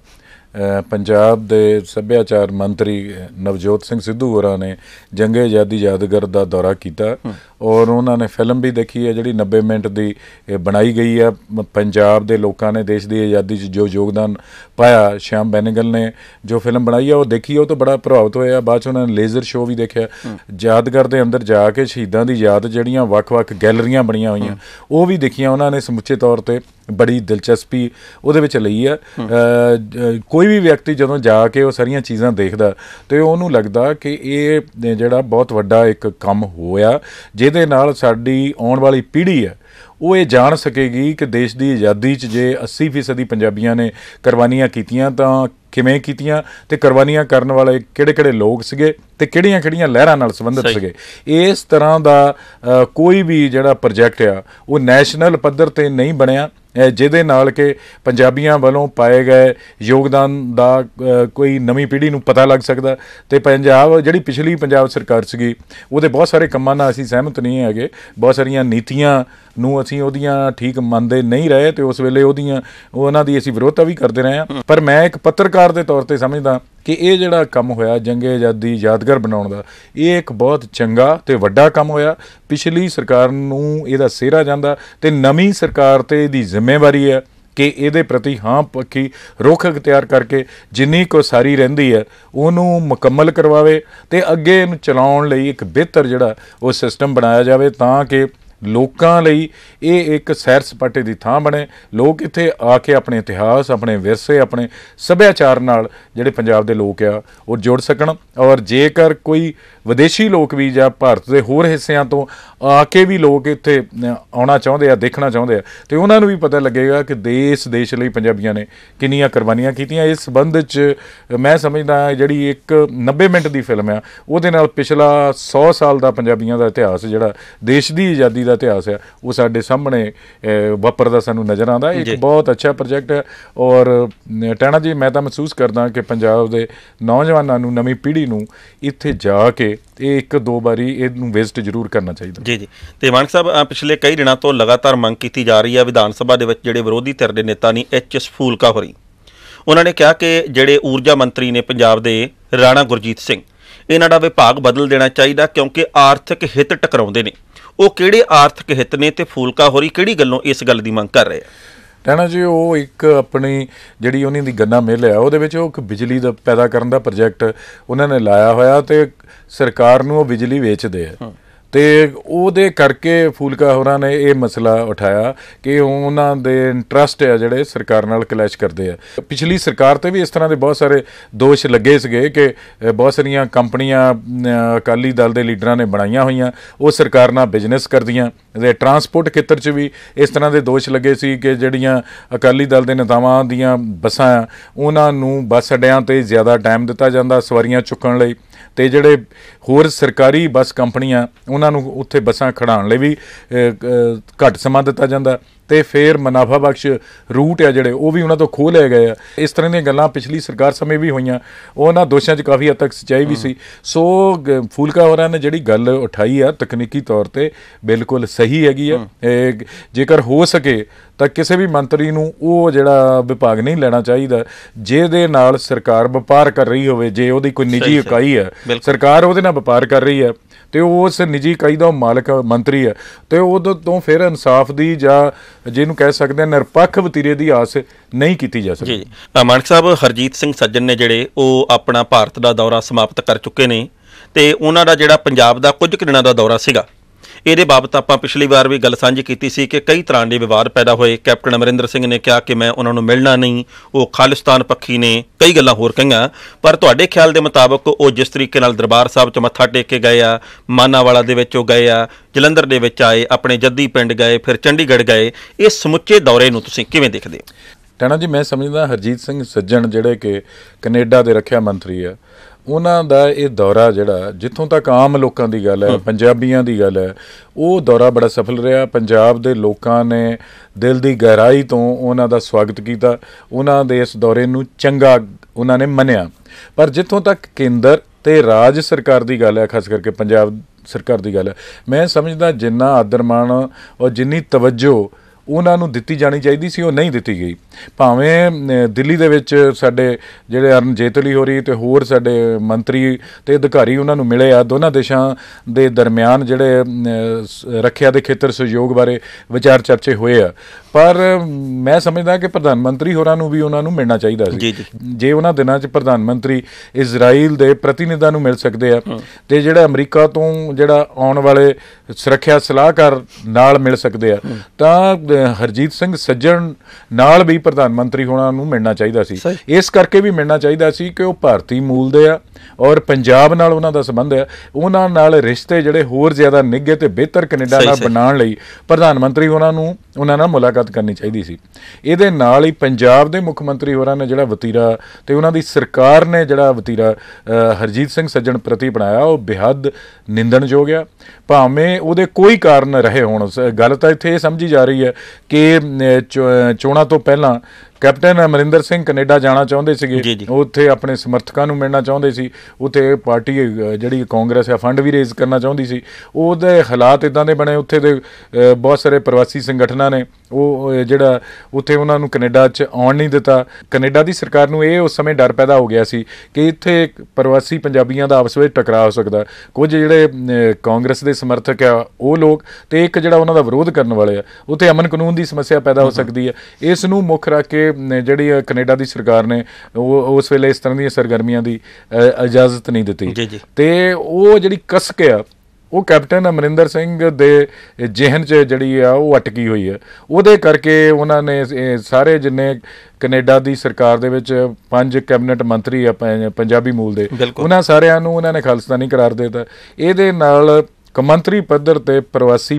ਪੰਜਾਬ ਦੇ ਸੱਭਿਆਚਾਰ ਮੰਤਰੀ ਨਵਜੋਤ ਸਿੰਘ ਸਿੱਧੂ ਹੋਰਾਂ ਨੇ ਜੰਗੇ ਆਜ਼ਾਦੀ ਯਾਦਗਾਰ ਦਾ ਦੌਰਾ ਕੀਤਾ ਔਰ ਉਹਨਾਂ ਨੇ ਫਿਲਮ ਵੀ ਦੇਖੀ ਹੈ ਜਿਹੜੀ ਨੱਬੇ ਮਿੰਟ ਦੀ ਬਣਾਈ ਗਈ ਹੈ। ਪੰਜਾਬ ਦੇ ਲੋਕਾਂ ਨੇ ਦੇਸ਼ ਦੀ ਆਜ਼ਾਦੀ 'ਚ ਜੋ ਯੋਗਦਾਨ ਪਾਇਆ, ਸ਼ਿਆਮ ਬੈਨੇਗਲ ਨੇ ਜੋ ਫਿਲਮ ਬਣਾਈ ਆ ਉਹ ਦੇਖੀ, ਉਹ ਤੋਂ ਬੜਾ ਪ੍ਰਭਾਵਿਤ ਹੋਇਆ। ਬਾਅਦ 'ਚ ਉਹਨਾਂ ਨੇ ਲੇਜ਼ਰ ਸ਼ੋਅ ਵੀ ਦੇਖਿਆ। ਯਾਦਗਾਰ ਦੇ ਅੰਦਰ ਜਾ ਕੇ ਸ਼ਹੀਦਾਂ ਦੀ ਯਾਦ ਜਿਹੜੀਆਂ ਵੱਖ-ਵੱਖ ਗੈਲਰੀਆਂ ਬਣੀਆਂ ਹੋਈਆਂ ਉਹ ਵੀ ਦੇਖੀਆਂ ਉਹਨਾਂ ਨੇ। ਸਮੁੱਚੇ ਤੌਰ 'ਤੇ ਬੜੀ ਦਿਲਚਸਪੀ ਉਹਦੇ ਵਿੱਚ ਲਈ ਆ। ਕੋਈ ਵੀ ਵਿਅਕਤੀ ਜਦੋਂ ਜਾ ਕੇ ਉਹ ਸਾਰੀਆਂ ਚੀਜ਼ਾਂ ਦੇਖਦਾ ਅਤੇ ਉਹਨੂੰ ਲੱਗਦਾ ਕਿ ਇਹ ਜਿਹੜਾ ਬਹੁਤ ਵੱਡਾ ਇੱਕ ਕੰਮ ਹੋਇਆ ਜਿਹਦੇ ਨਾਲ ਸਾਡੀ ਆਉਣ ਵਾਲੀ ਪੀੜ੍ਹੀ ਹੈ ਉਹ ਇਹ ਜਾਣ ਸਕੇਗੀ ਕਿ ਦੇਸ਼ ਦੀ ਆਜ਼ਾਦੀ 'ਚ ਜੇ ਅੱਸੀ ਫੀਸਦੀ ਪੰਜਾਬੀਆਂ ਨੇ ਕੁਰਬਾਨੀਆਂ ਕੀਤੀਆਂ ਤਾਂ ਕਿਵੇਂ ਕੀਤੀਆਂ ਅਤੇ ਕੁਰਬਾਨੀਆਂ ਕਰਨ ਵਾਲੇ ਕਿਹੜੇ ਕਿਹੜੇ ਲੋਕ ਸੀਗੇ ਅਤੇ ਕਿਹੜੀਆਂ ਕਿਹੜੀਆਂ ਲਹਿਰਾਂ ਨਾਲ ਸੰਬੰਧਿਤ ਸੀਗੇ। ਇਸ ਤਰ੍ਹਾਂ ਦਾ ਕੋਈ ਵੀ ਜਿਹੜਾ ਪ੍ਰੋਜੈਕਟ ਆ ਉਹ ਨੈਸ਼ਨਲ ਪੱਧਰ 'ਤੇ ਨਹੀਂ ਬਣਿਆ ਜਿਹਦੇ ਨਾਲ ਕਿ ਪੰਜਾਬੀਆਂ ਵੱਲੋਂ ਪਾਏ ਗਏ ਯੋਗਦਾਨ ਦਾ ਕੋਈ ਨਵੀਂ ਪੀੜ੍ਹੀ ਨੂੰ ਪਤਾ ਲੱਗ ਸਕਦਾ। ਅਤੇ ਪੰਜਾਬ ਜਿਹੜੀ ਪਿਛਲੀ ਪੰਜਾਬ ਸਰਕਾਰ ਸੀਗੀ ਉਹਦੇ ਬਹੁਤ ਸਾਰੇ ਕੰਮਾਂ ਨਾਲ ਅਸੀਂ ਸਹਿਮਤ ਨਹੀਂ ਹੈਗੇ, ਬਹੁਤ ਸਾਰੀਆਂ ਨੀਤੀਆਂ ਨੂੰ ਅਸੀਂ ਉਹਦੀਆਂ ਠੀਕ ਮੰਨਦੇ ਨਹੀਂ ਰਹੇ ਅਤੇ ਉਸ ਵੇਲੇ ਉਹਦੀਆਂ ਉਹਨਾਂ ਦੀ ਅਸੀਂ ਵਿਰੋਧਤਾ ਵੀ ਕਰਦੇ ਰਹੇ ਹਾਂ। ਪਰ ਮੈਂ ਇੱਕ ਪੱਤਰਕਾਰ ਦੇ ਤੌਰ 'ਤੇ ਸਮਝਦਾ ਕਿ ਇਹ ਜਿਹੜਾ ਕੰਮ ਹੋਇਆ ਜੰਗੇ ਆਜ਼ਾਦੀ ਯਾਦਗਾਰ ਬਣਾਉਣ ਦਾ, ਇਹ ਇੱਕ ਬਹੁਤ ਚੰਗਾ ਅਤੇ ਵੱਡਾ ਕੰਮ ਹੋਇਆ। ਪਿਛਲੀ ਸਰਕਾਰ ਨੂੰ ਇਹਦਾ ਸਿਹਰਾ ਜਾਂਦਾ ਅਤੇ ਨਵੀਂ ਸਰਕਾਰ 'ਤੇ ਇਹਦੀ ਜ਼ਿੰਮੇਵਾਰੀ ਹੈ ਕਿ ਇਹਦੇ ਪ੍ਰਤੀ ਹਾਂ ਪੱਖੀ ਰੁਖ ਅਖਤਿਆਰ ਕਰਕੇ ਜਿੰਨੀ ਕੁ ਸਾਰੀ ਰਹਿੰਦੀ ਹੈ ਉਹਨੂੰ ਮੁਕੰਮਲ ਕਰਵਾਵੇ ਅਤੇ ਅੱਗੇ ਇਹਨੂੰ ਚਲਾਉਣ ਲਈ ਇੱਕ ਬਿਹਤਰ ਜਿਹੜਾ ਉਹ ਸਿਸਟਮ ਬਣਾਇਆ ਜਾਵੇ ਤਾਂ ਕਿ ਲੋਕਾਂ ਲਈ ਇਹ ਇੱਕ ਸੈਰ ਸਪਾਟੇ ਦੀ ਥਾਂ ਬਣੇ। ਲੋਕ ਇੱਥੇ ਆ ਕੇ ਆਪਣੇ ਇਤਿਹਾਸ, ਆਪਣੇ ਵਿਰਸੇ, ਆਪਣੇ ਸੱਭਿਆਚਾਰ ਨਾਲ ਜਿਹੜੇ ਪੰਜਾਬ ਦੇ ਲੋਕ ਆ ਉਹ ਜੁੜ ਸਕਣ। ਔਰ ਜੇਕਰ ਕੋਈ ਵਿਦੇਸ਼ੀ ਲੋਕ ਵੀ ਜਾਂ ਭਾਰਤ ਦੇ ਹੋਰ ਹਿੱਸਿਆਂ ਤੋਂ ਆ ਕੇ ਵੀ ਲੋਕ ਇੱਥੇ ਆਉਣਾ ਚਾਹੁੰਦੇ ਆ, ਦੇਖਣਾ ਚਾਹੁੰਦੇ ਆ, ਅਤੇ ਉਹਨਾਂ ਨੂੰ ਵੀ ਪਤਾ ਲੱਗੇਗਾ ਕਿ ਦੇਸ਼ ਦੇਸ਼ ਲਈ ਪੰਜਾਬੀਆਂ ਨੇ ਕਿੰਨੀਆਂ ਕੁਰਬਾਨੀਆਂ ਕੀਤੀਆਂ। ਇਸ ਸੰਬੰਧ 'ਚ ਮੈਂ ਸਮਝਦਾ ਜਿਹੜੀ ਇੱਕ ਨੱਬੇ ਮਿੰਟ ਦੀ ਫਿਲਮ ਆ ਉਹਦੇ ਨਾਲ ਪਿਛਲਾ ਸੌ ਸਾਲ ਦਾ ਪੰਜਾਬੀਆਂ ਦਾ ਇਤਿਹਾਸ, ਜਿਹੜਾ ਦੇਸ਼ ਦੀ ਆਜ਼ਾਦੀ ਦਾ ਇਤਿਹਾਸ ਆ, ਉਹ ਸਾਡੇ ਸਾਹਮਣੇ ਵਾਪਰਦਾ ਸਾਨੂੰ ਨਜ਼ਰ ਆਉਂਦਾ। ਇੱਕ ਬਹੁਤ ਅੱਛਾ ਪ੍ਰੋਜੈਕਟ ਹੈ। ਔਰ ਟੈਣਾ ਜੀ, ਮੈਂ ਤਾਂ ਮਹਿਸੂਸ ਕਰਦਾ ਕਿ ਪੰਜਾਬ ਦੇ ਨੌਜਵਾਨਾਂ ਨੂੰ, ਨਵੀਂ ਪੀੜ੍ਹੀ ਨੂੰ ਇੱਥੇ ਜਾ ਕੇ ਇਹ ਇੱਕ ਦੋ ਵਾਰੀ ਇਹਨੂੰ ਵਿਜ਼ਿਟ ਜ਼ਰੂਰ ਕਰਨਾ ਚਾਹੀਦਾ। ਜੀ ਜੀ ਤੇ ਮਾਨਕ ਸਾਹਿਬ, ਪਿਛਲੇ ਕਈ ਦਿਨਾਂ ਤੋਂ ਲਗਾਤਾਰ ਮੰਗ ਕੀਤੀ ਜਾ ਰਹੀ ਹੈ ਵਿਧਾਨ ਸਭਾ ਦੇ ਵਿੱਚ ਜਿਹੜੇ ਵਿਰੋਧੀ ਧਿਰ ਦੇ ਨੇਤਾ ਨੇ ਐਚ ਐਸ ਫੂਲਕਾ ਹੋਰੀ, ਉਹਨਾਂ ਨੇ ਕਿਹਾ ਕਿ ਜਿਹੜੇ ਊਰਜਾ ਮੰਤਰੀ ਨੇ ਪੰਜਾਬ ਦੇ ਰਾਣਾ ਗੁਰਜੀਤ ਸਿੰਘ, ਇਹਨਾਂ ਦਾ ਵਿਭਾਗ ਬਦਲ ਦੇਣਾ ਚਾਹੀਦਾ ਕਿਉਂਕਿ ਆਰਥਿਕ ਹਿੱਤ ਟਕਰਾਉਂਦੇ ਨੇ। ਉਹ ਕਿਹੜੇ ਆਰਥਿਕ ਹਿੱਤ ਨੇ ਤੇ ਫੂਲਕਾ ਹੋਰੀ ਕਿਹੜੀ ਗੱਲੋਂ ਇਸ ਗੱਲ ਦੀ ਮੰਗ ਕਰ ਰਹੇ ਆ? ਟੈਣਾ ਜੀ, ਉਹ ਇੱਕ ਆਪਣੀ ਜਿਹੜੀ ਉਹਨਾਂ ਦੀ ਗੰਨਾ ਮਿੱਲ ਆ ਉਹਦੇ ਵਿੱਚ ਉਹ ਇੱਕ ਬਿਜਲੀ ਦਾ ਪੈਦਾ ਕਰਨ ਦਾ ਪ੍ਰੋਜੈਕਟ ਉਹਨਾਂ ਨੇ ਲਾਇਆ ਹੋਇਆ ਅਤੇ ਸਰਕਾਰ ਨੂੰ ਉਹ ਬਿਜਲੀ ਵੇਚਦੇ ਆ। ਅਤੇ ਉਹਦੇ ਕਰਕੇ ਫੂਲਕਾ ਹੋਰਾਂ ਨੇ ਇਹ ਮਸਲਾ ਉਠਾਇਆ ਕਿ ਉਹਨਾਂ ਦੇ ਇੰਟਰਸਟ ਆ ਜਿਹੜੇ ਸਰਕਾਰ ਨਾਲ ਕਲੈਸ਼ ਕਰਦੇ ਆ। ਪਿਛਲੀ ਸਰਕਾਰ 'ਤੇ ਵੀ ਇਸ ਤਰ੍ਹਾਂ ਦੇ ਬਹੁਤ ਸਾਰੇ ਦੋਸ਼ ਲੱਗੇ ਸੀਗੇ ਕਿ ਬਹੁਤ ਸਾਰੀਆਂ ਕੰਪਨੀਆਂ ਅਕਾਲੀ ਦਲ ਦੇ ਲੀਡਰਾਂ ਨੇ ਬਣਾਈਆਂ ਹੋਈਆਂ, ਉਹ ਸਰਕਾਰ ਨਾਲ ਬਿਜ਼ਨਸ ਕਰਦੀਆਂ। ਅਤੇ ਟਰਾਂਸਪੋਰਟ ਖੇਤਰ 'ਚ ਵੀ ਇਸ ਤਰ੍ਹਾਂ ਦੇ ਦੋਸ਼ ਲੱਗੇ ਸੀ ਕਿ ਜਿਹੜੀਆਂ ਅਕਾਲੀ ਦਲ ਦੇ ਨੇਤਾਵਾਂ ਦੀਆਂ ਬੱਸਾਂ ਆ ਉਹਨਾਂ ਨੂੰ ਬੱਸ ਅੱਡਿਆਂ 'ਤੇ ਜ਼ਿਆਦਾ ਟਾਈਮ ਦਿੱਤਾ ਜਾਂਦਾ ਸਵਾਰੀਆਂ ਚੁੱਕਣ ਲਈ, ਅਤੇ ਜਿਹੜੇ ਹੋਰ ਸਰਕਾਰੀ ਬੱਸ ਕੰਪਨੀਆਂ ਉਹਨਾਂ ਨੂੰ ਉੱਥੇ ਬੱਸਾਂ ਖੜ੍ਹਾਉਣ ਲਈ ਵੀ ਘੱਟ ਸਮਾਂ ਦਿੱਤਾ ਜਾਂਦਾ, ਅਤੇ ਫਿਰ ਮੁਨਾਫਾ ਬਖਸ਼ ਰੂਟ ਆ ਜਿਹੜੇ ਉਹ ਵੀ ਉਹਨਾਂ ਤੋਂ ਖੋਹ ਲਏ ਗਏ ਆ। ਇਸ ਤਰ੍ਹਾਂ ਦੀਆਂ ਗੱਲਾਂ ਪਿਛਲੀ ਸਰਕਾਰ ਸਮੇਂ ਵੀ ਹੋਈਆਂ। ਉਹਨਾਂ ਦੋਸ਼ਾਂ 'ਚ ਕਾਫੀ ਹੱਦ ਤੱਕ ਸੱਚਾਈ ਵੀ ਸੀ। ਸੋ ਫੂਲਕਾ ਹੋਰਾਂ ਨੇ ਜਿਹੜੀ ਗੱਲ ਉਠਾਈ ਆ ਤਕਨੀਕੀ ਤੌਰ 'ਤੇ ਬਿਲਕੁਲ ਸਹੀ ਹੈਗੀ ਆ। ਜੇਕਰ ਹੋ ਸਕੇ ਤਾਂ ਕਿਸੇ ਵੀ ਮੰਤਰੀ ਨੂੰ ਉਹ ਜਿਹੜਾ ਵਿਭਾਗ ਨਹੀਂ ਲੈਣਾ ਚਾਹੀਦਾ ਜਿਹਦੇ ਨਾਲ ਸਰਕਾਰ ਵਪਾਰ ਕਰ ਰਹੀ ਹੋਵੇ। ਜੇ ਉਹਦੀ ਕੋਈ ਨਿੱਜੀ ਇਕਾਈ ਹੈ, ਸਰਕਾਰ ਉਹਦੇ ਨਾਲ ਵਪਾਰ ਕਰ ਰਹੀ ਹੈ ਅਤੇ ਉਸ ਨਿੱਜੀ ਇਕਾਈ ਦਾ ਉਹ ਮਾਲਕ ਮੰਤਰੀ ਹੈ, ਅਤੇ ਉਦੋਂ ਤੋਂ ਫਿਰ ਇਨਸਾਫ ਦੀ ਜਾਂ ਜਿਹਨੂੰ ਕਹਿ ਸਕਦੇ ਹਾਂ ਨਿਰਪੱਖ ਵਤੀਰੇ ਦੀ ਆਸ ਨਹੀਂ ਕੀਤੀ ਜਾ ਸਕਦੀ। ਜੀ ਮਾਨਕ ਸਾਹਿਬ, ਹਰਜੀਤ ਸਿੰਘ ਸੱਜਣ ਨੇ ਜਿਹੜੇ ਉਹ ਆਪਣਾ ਭਾਰਤ ਦਾ ਦੌਰਾ ਸਮਾਪਤ ਕਰ ਚੁੱਕੇ ਨੇ, ਅਤੇ ਉਹਨਾਂ ਦਾ ਜਿਹੜਾ ਪੰਜਾਬ ਦਾ ਕੁਝ ਕੁ ਦਿਨਾਂ ਦਾ ਦੌਰਾ ਸੀਗਾ, ਇਹਦੇ ਬਾਬਤ ਆਪਾਂ ਪਿਛਲੀ ਵਾਰ ਵੀ ਗੱਲ ਸਾਂਝੀ ਕੀਤੀ ਸੀ ਕਿ ਕਈ ਤਰ੍ਹਾਂ ਦੇ ਵਿਵਾਦ ਪੈਦਾ ਹੋਏ। ਕੈਪਟਨ ਅਮਰਿੰਦਰ ਸਿੰਘ ਨੇ ਕਿਹਾ ਕਿ ਮੈਂ ਉਹਨਾਂ ਨੂੰ ਮਿਲਣਾ ਨਹੀਂ, ਉਹ ਖਾਲਿਸਤਾਨ ਪੱਖੀ ਨੇ, ਕਈ ਗੱਲਾਂ ਹੋਰ ਕਹੀਆਂ। ਪਰ ਤੁਹਾਡੇ ਖਿਆਲ ਦੇ ਮੁਤਾਬਕ ਉਹ ਜਿਸ ਤਰੀਕੇ ਨਾਲ ਦਰਬਾਰ ਸਾਹਿਬ 'ਚ ਮੱਥਾ ਟੇਕ ਕੇ ਗਏ ਆ, ਮਾਨਾਵਾਲਾ ਦੇ ਵਿੱਚ ਉਹ ਗਏ ਆ, ਜਲੰਧਰ ਦੇ ਵਿੱਚ ਆਏ, ਆਪਣੇ ਜੱਦੀ ਪਿੰਡ ਗਏ, ਫਿਰ ਚੰਡੀਗੜ੍ਹ ਗਏ, ਇਹ ਸਮੁੱਚੇ ਦੌਰੇ ਨੂੰ ਤੁਸੀਂ ਕਿਵੇਂ ਦੇਖਦੇ ਹੋ? ਟੈਣਾ ਜੀ, ਮੈਂ ਸਮਝਦਾ ਹਰਜੀਤ ਸਿੰਘ ਸੱਜਣ ਜਿਹੜੇ ਕਿ ਕੈਨੇਡਾ ਦੇ ਰੱਖਿਆ ਮੰਤਰੀ ਆ, ਉਹਨਾਂ ਦਾ ਇਹ ਦੌਰਾ ਜਿਹੜਾ ਜਿੱਥੋਂ ਤੱਕ ਆਮ ਲੋਕਾਂ ਦੀ ਗੱਲ ਹੈ, ਪੰਜਾਬੀਆਂ ਦੀ ਗੱਲ ਹੈ, ਉਹ ਦੌਰਾ ਬੜਾ ਸਫਲ ਰਿਹਾ। ਪੰਜਾਬ ਦੇ ਲੋਕਾਂ ਨੇ ਦਿਲ ਦੀ ਗਹਿਰਾਈ ਤੋਂ ਉਹਨਾਂ ਦਾ ਸਵਾਗਤ ਕੀਤਾ, ਉਹਨਾਂ ਦੇ ਇਸ ਦੌਰੇ ਨੂੰ ਚੰਗਾ ਉਹਨਾਂ ਨੇ ਮੰਨਿਆ। ਪਰ ਜਿੱਥੋਂ ਤੱਕ ਕੇਂਦਰ ਅਤੇ ਰਾਜ ਸਰਕਾਰ ਦੀ ਗੱਲ ਹੈ, ਖਾਸ ਕਰਕੇ ਪੰਜਾਬ ਸਰਕਾਰ ਦੀ ਗੱਲ ਹੈ, ਮੈਂ ਸਮਝਦਾ ਜਿੰਨਾ ਆਦਰ ਮਾਣ ਔਰ ਜਿੰਨੀ ਤਵੱਜੋ ਉਹਨਾਂ ਨੂੰ ਦਿੱਤੀ ਜਾਣੀ ਚਾਹੀਦੀ ਸੀ ਉਹ ਨਹੀਂ ਦਿੱਤੀ ਗਈ। ਭਾਵੇਂ ਦਿੱਲੀ ਦੇ ਵਿੱਚ ਸਾਡੇ ਜਿਹੜੇ ਅਰਨ ਜੇਤਲੀ ਹੋਰੀ ਅਤੇ ਹੋਰ ਸਾਡੇ ਮੰਤਰੀ ਅਤੇ ਅਧਿਕਾਰੀ ਉਹਨਾਂ ਨੂੰ ਮਿਲੇ ਆ, ਦੋਨਾਂ ਦੇਸ਼ਾਂ ਦੇ ਦਰਮਿਆਨ ਜਿਹੜੇ ਰੱਖਿਆ ਦੇ ਖੇਤਰ ਸਹਿਯੋਗ ਬਾਰੇ ਵਿਚਾਰ ਚਰਚੇ ਹੋਏ ਆ, ਪਰ ਮੈਂ ਸਮਝਦਾ ਕਿ ਪ੍ਰਧਾਨ ਮੰਤਰੀ ਹੋਰਾਂ ਨੂੰ ਵੀ ਉਹਨਾਂ ਨੂੰ ਮਿਲਣਾ ਚਾਹੀਦਾ ਸੀ। ਜੇ ਉਹਨਾਂ ਦਿਨਾਂ 'ਚ ਪ੍ਰਧਾਨ ਮੰਤਰੀ ਇਜ਼ਰਾਈਲ ਦੇ ਪ੍ਰਤੀਨਿਧਾਂ ਨੂੰ ਮਿਲ ਸਕਦੇ ਆ ਅਤੇ ਜਿਹੜਾ ਅਮਰੀਕਾ ਤੋਂ ਜਿਹੜਾ ਆਉਣ ਵਾਲੇ ਸੁਰੱਖਿਆ ਸਲਾਹਕਾਰ ਨਾਲ ਮਿਲ ਸਕਦੇ ਆ, ਤਾਂ ਹਰਜੀਤ ਸਿੰਘ ਸੱਜਣ ਨਾਲ ਵੀ ਪ੍ਰਧਾਨ ਮੰਤਰੀ ਹੋਣਾ ਨੂੰ ਮਿਲਣਾ ਚਾਹੀਦਾ ਸੀ। ਇਸ ਕਰਕੇ ਵੀ ਮਿਲਣਾ ਚਾਹੀਦਾ ਸੀ ਕਿ ਉਹ ਭਾਰਤੀ ਮੂਲ ਦੇ ਆ ਔਰ ਪੰਜਾਬ ਨਾਲ ਉਹਨਾਂ ਦਾ ਸੰਬੰਧ ਹੈ। ਉਹਨਾਂ ਨਾਲ ਰਿਸ਼ਤੇ ਜਿਹੜੇ ਹੋਰ ਜ਼ਿਆਦਾ ਨਿੱਘੇ ਅਤੇ ਬਿਹਤਰ ਕੈਨੇਡਾ ਨਾਲ ਬਣਾਉਣ ਲਈ ਪ੍ਰਧਾਨ ਮੰਤਰੀ ਹੋਰਾਂ ਨੂੰ ਉਹਨਾਂ ਨਾਲ ਮੁਲਾਕਾਤ ਕਰਨੀ ਚਾਹੀਦੀ ਸੀ। ਇਹਦੇ ਨਾਲ ਹੀ ਪੰਜਾਬ ਦੇ ਮੁੱਖ ਮੰਤਰੀ ਹੋਰਾਂ ਨੇ ਜਿਹੜਾ ਵਤੀਰਾ ਅਤੇ ਉਹਨਾਂ ਦੀ ਸਰਕਾਰ ਨੇ ਜਿਹੜਾ ਵਤੀਰਾ ਹਰਜੀਤ ਸਿੰਘ ਸੱਜਣ ਪ੍ਰਤੀ ਬਣਾਇਆ ਉਹ ਬੇਹੱਦ ਨਿੰਦਣਯੋਗ ਆ। ਭਾਵੇਂ ਉਹਦੇ ਕੋਈ ਕਾਰਨ ਰਹੇ ਹੋਣ, ਗੱਲ ਤਾਂ ਇੱਥੇ ਇਹ ਸਮਝੀ ਜਾ ਰਹੀ ਹੈ ਕਿ ਚੋਣਾਂ ਤੋਂ ਪਹਿਲਾਂ ਕੈਪਟਨ ਅਮਰਿੰਦਰ ਸਿੰਘ ਕੈਨੇਡਾ ਜਾਣਾ ਚਾਹੁੰਦੇ ਸੀਗੇ, ਉੱਥੇ ਆਪਣੇ ਸਮਰਥਕਾਂ ਨੂੰ ਮਿਲਣਾ ਚਾਹੁੰਦੇ ਸੀ, ਉੱਥੇ ਪਾਰਟੀ ਜਿਹੜੀ ਕਾਂਗਰਸ ਆ ਫੰਡ ਵੀ ਰੇਜ਼ ਕਰਨਾ ਚਾਹੁੰਦੀ ਸੀ। ਉਹਦੇ ਹਾਲਾਤ ਇੱਦਾਂ ਦੇ ਬਣੇ, ਉੱਥੇ ਦੇ ਬਹੁਤ ਸਾਰੇ ਪ੍ਰਵਾਸੀ ਸੰਗਠਨਾਂ ਨੇ ਉਹ ਜਿਹੜਾ ਉੱਥੇ ਉਹਨਾਂ ਨੂੰ ਕੈਨੇਡਾ 'ਚ ਆਉਣ ਨਹੀਂ ਦਿੱਤਾ। ਕੈਨੇਡਾ ਦੀ ਸਰਕਾਰ ਨੂੰ ਇਹ ਉਸ ਸਮੇਂ ਡਰ ਪੈਦਾ ਹੋ ਗਿਆ ਸੀ ਕਿ ਇੱਥੇ ਪ੍ਰਵਾਸੀ ਪੰਜਾਬੀਆਂ ਦਾ ਆਪਸ ਵਿੱਚ ਟਕਰਾਅ ਹੋ ਸਕਦਾ। ਕੁਝ ਜਿਹੜੇ ਕਾਂਗਰਸ ਦੇ ਸਮਰਥਕ ਆ ਉਹ ਲੋਕ ਅਤੇ ਇੱਕ ਜਿਹੜਾ ਉਹਨਾਂ ਦਾ ਵਿਰੋਧ ਕਰਨ ਵਾਲੇ ਆ, ਉੱਥੇ ਅਮਨ ਕਾਨੂੰਨ ਦੀ ਸਮੱਸਿਆ ਪੈਦਾ ਹੋ ਸਕਦੀ ਹੈ। ਇਸ ਨੂੰ ਮੁੱਖ ਰੱਖ ਕੇ ਜਿਹੜੀ ਕੈਨੇਡਾ ਦੀ ਸਰਕਾਰ ਨੇ ਉਹ ਉਸ ਵੇਲੇ ਇਸ ਤਰ੍ਹਾਂ ਦੀਆਂ ਸਰਗਰਮੀਆਂ ਦੀ ਇਜਾਜ਼ਤ ਨਹੀਂ ਦਿੱਤੀ ਅਤੇ ਉਹ ਜਿਹੜੀ ਕਸਕ ਆ ਉਹ ਕੈਪਟਨ ਅਮਰਿੰਦਰ ਸਿੰਘ ਦੇ ਜਿਹਨ 'ਚ ਜਿਹੜੀ ਆ ਉਹ ਅਟਕੀ ਹੋਈ ਹੈ। ਉਹਦੇ ਕਰਕੇ ਉਹਨਾਂ ਨੇ ਸਾਰੇ ਜਿੰਨੇ ਕੈਨੇਡਾ ਦੀ ਸਰਕਾਰ ਦੇ ਵਿੱਚ ਪੰਜ ਕੈਬਨਿਟ ਮੰਤਰੀ ਆ ਪੰਜਾਬੀ ਮੂਲ ਦੇ, ਉਹਨਾਂ ਸਾਰਿਆਂ ਨੂੰ ਉਹਨਾਂ ਨੇ ਖਾਲਿਸਤਾਨੀ ਕਰਾਰ ਦੇ ਦਿੱਤਾ। ਇਹਦੇ ਨਾਲ ਕੌਮਾਂਤਰੀ ਪੱਧਰ 'ਤੇ ਪ੍ਰਵਾਸੀ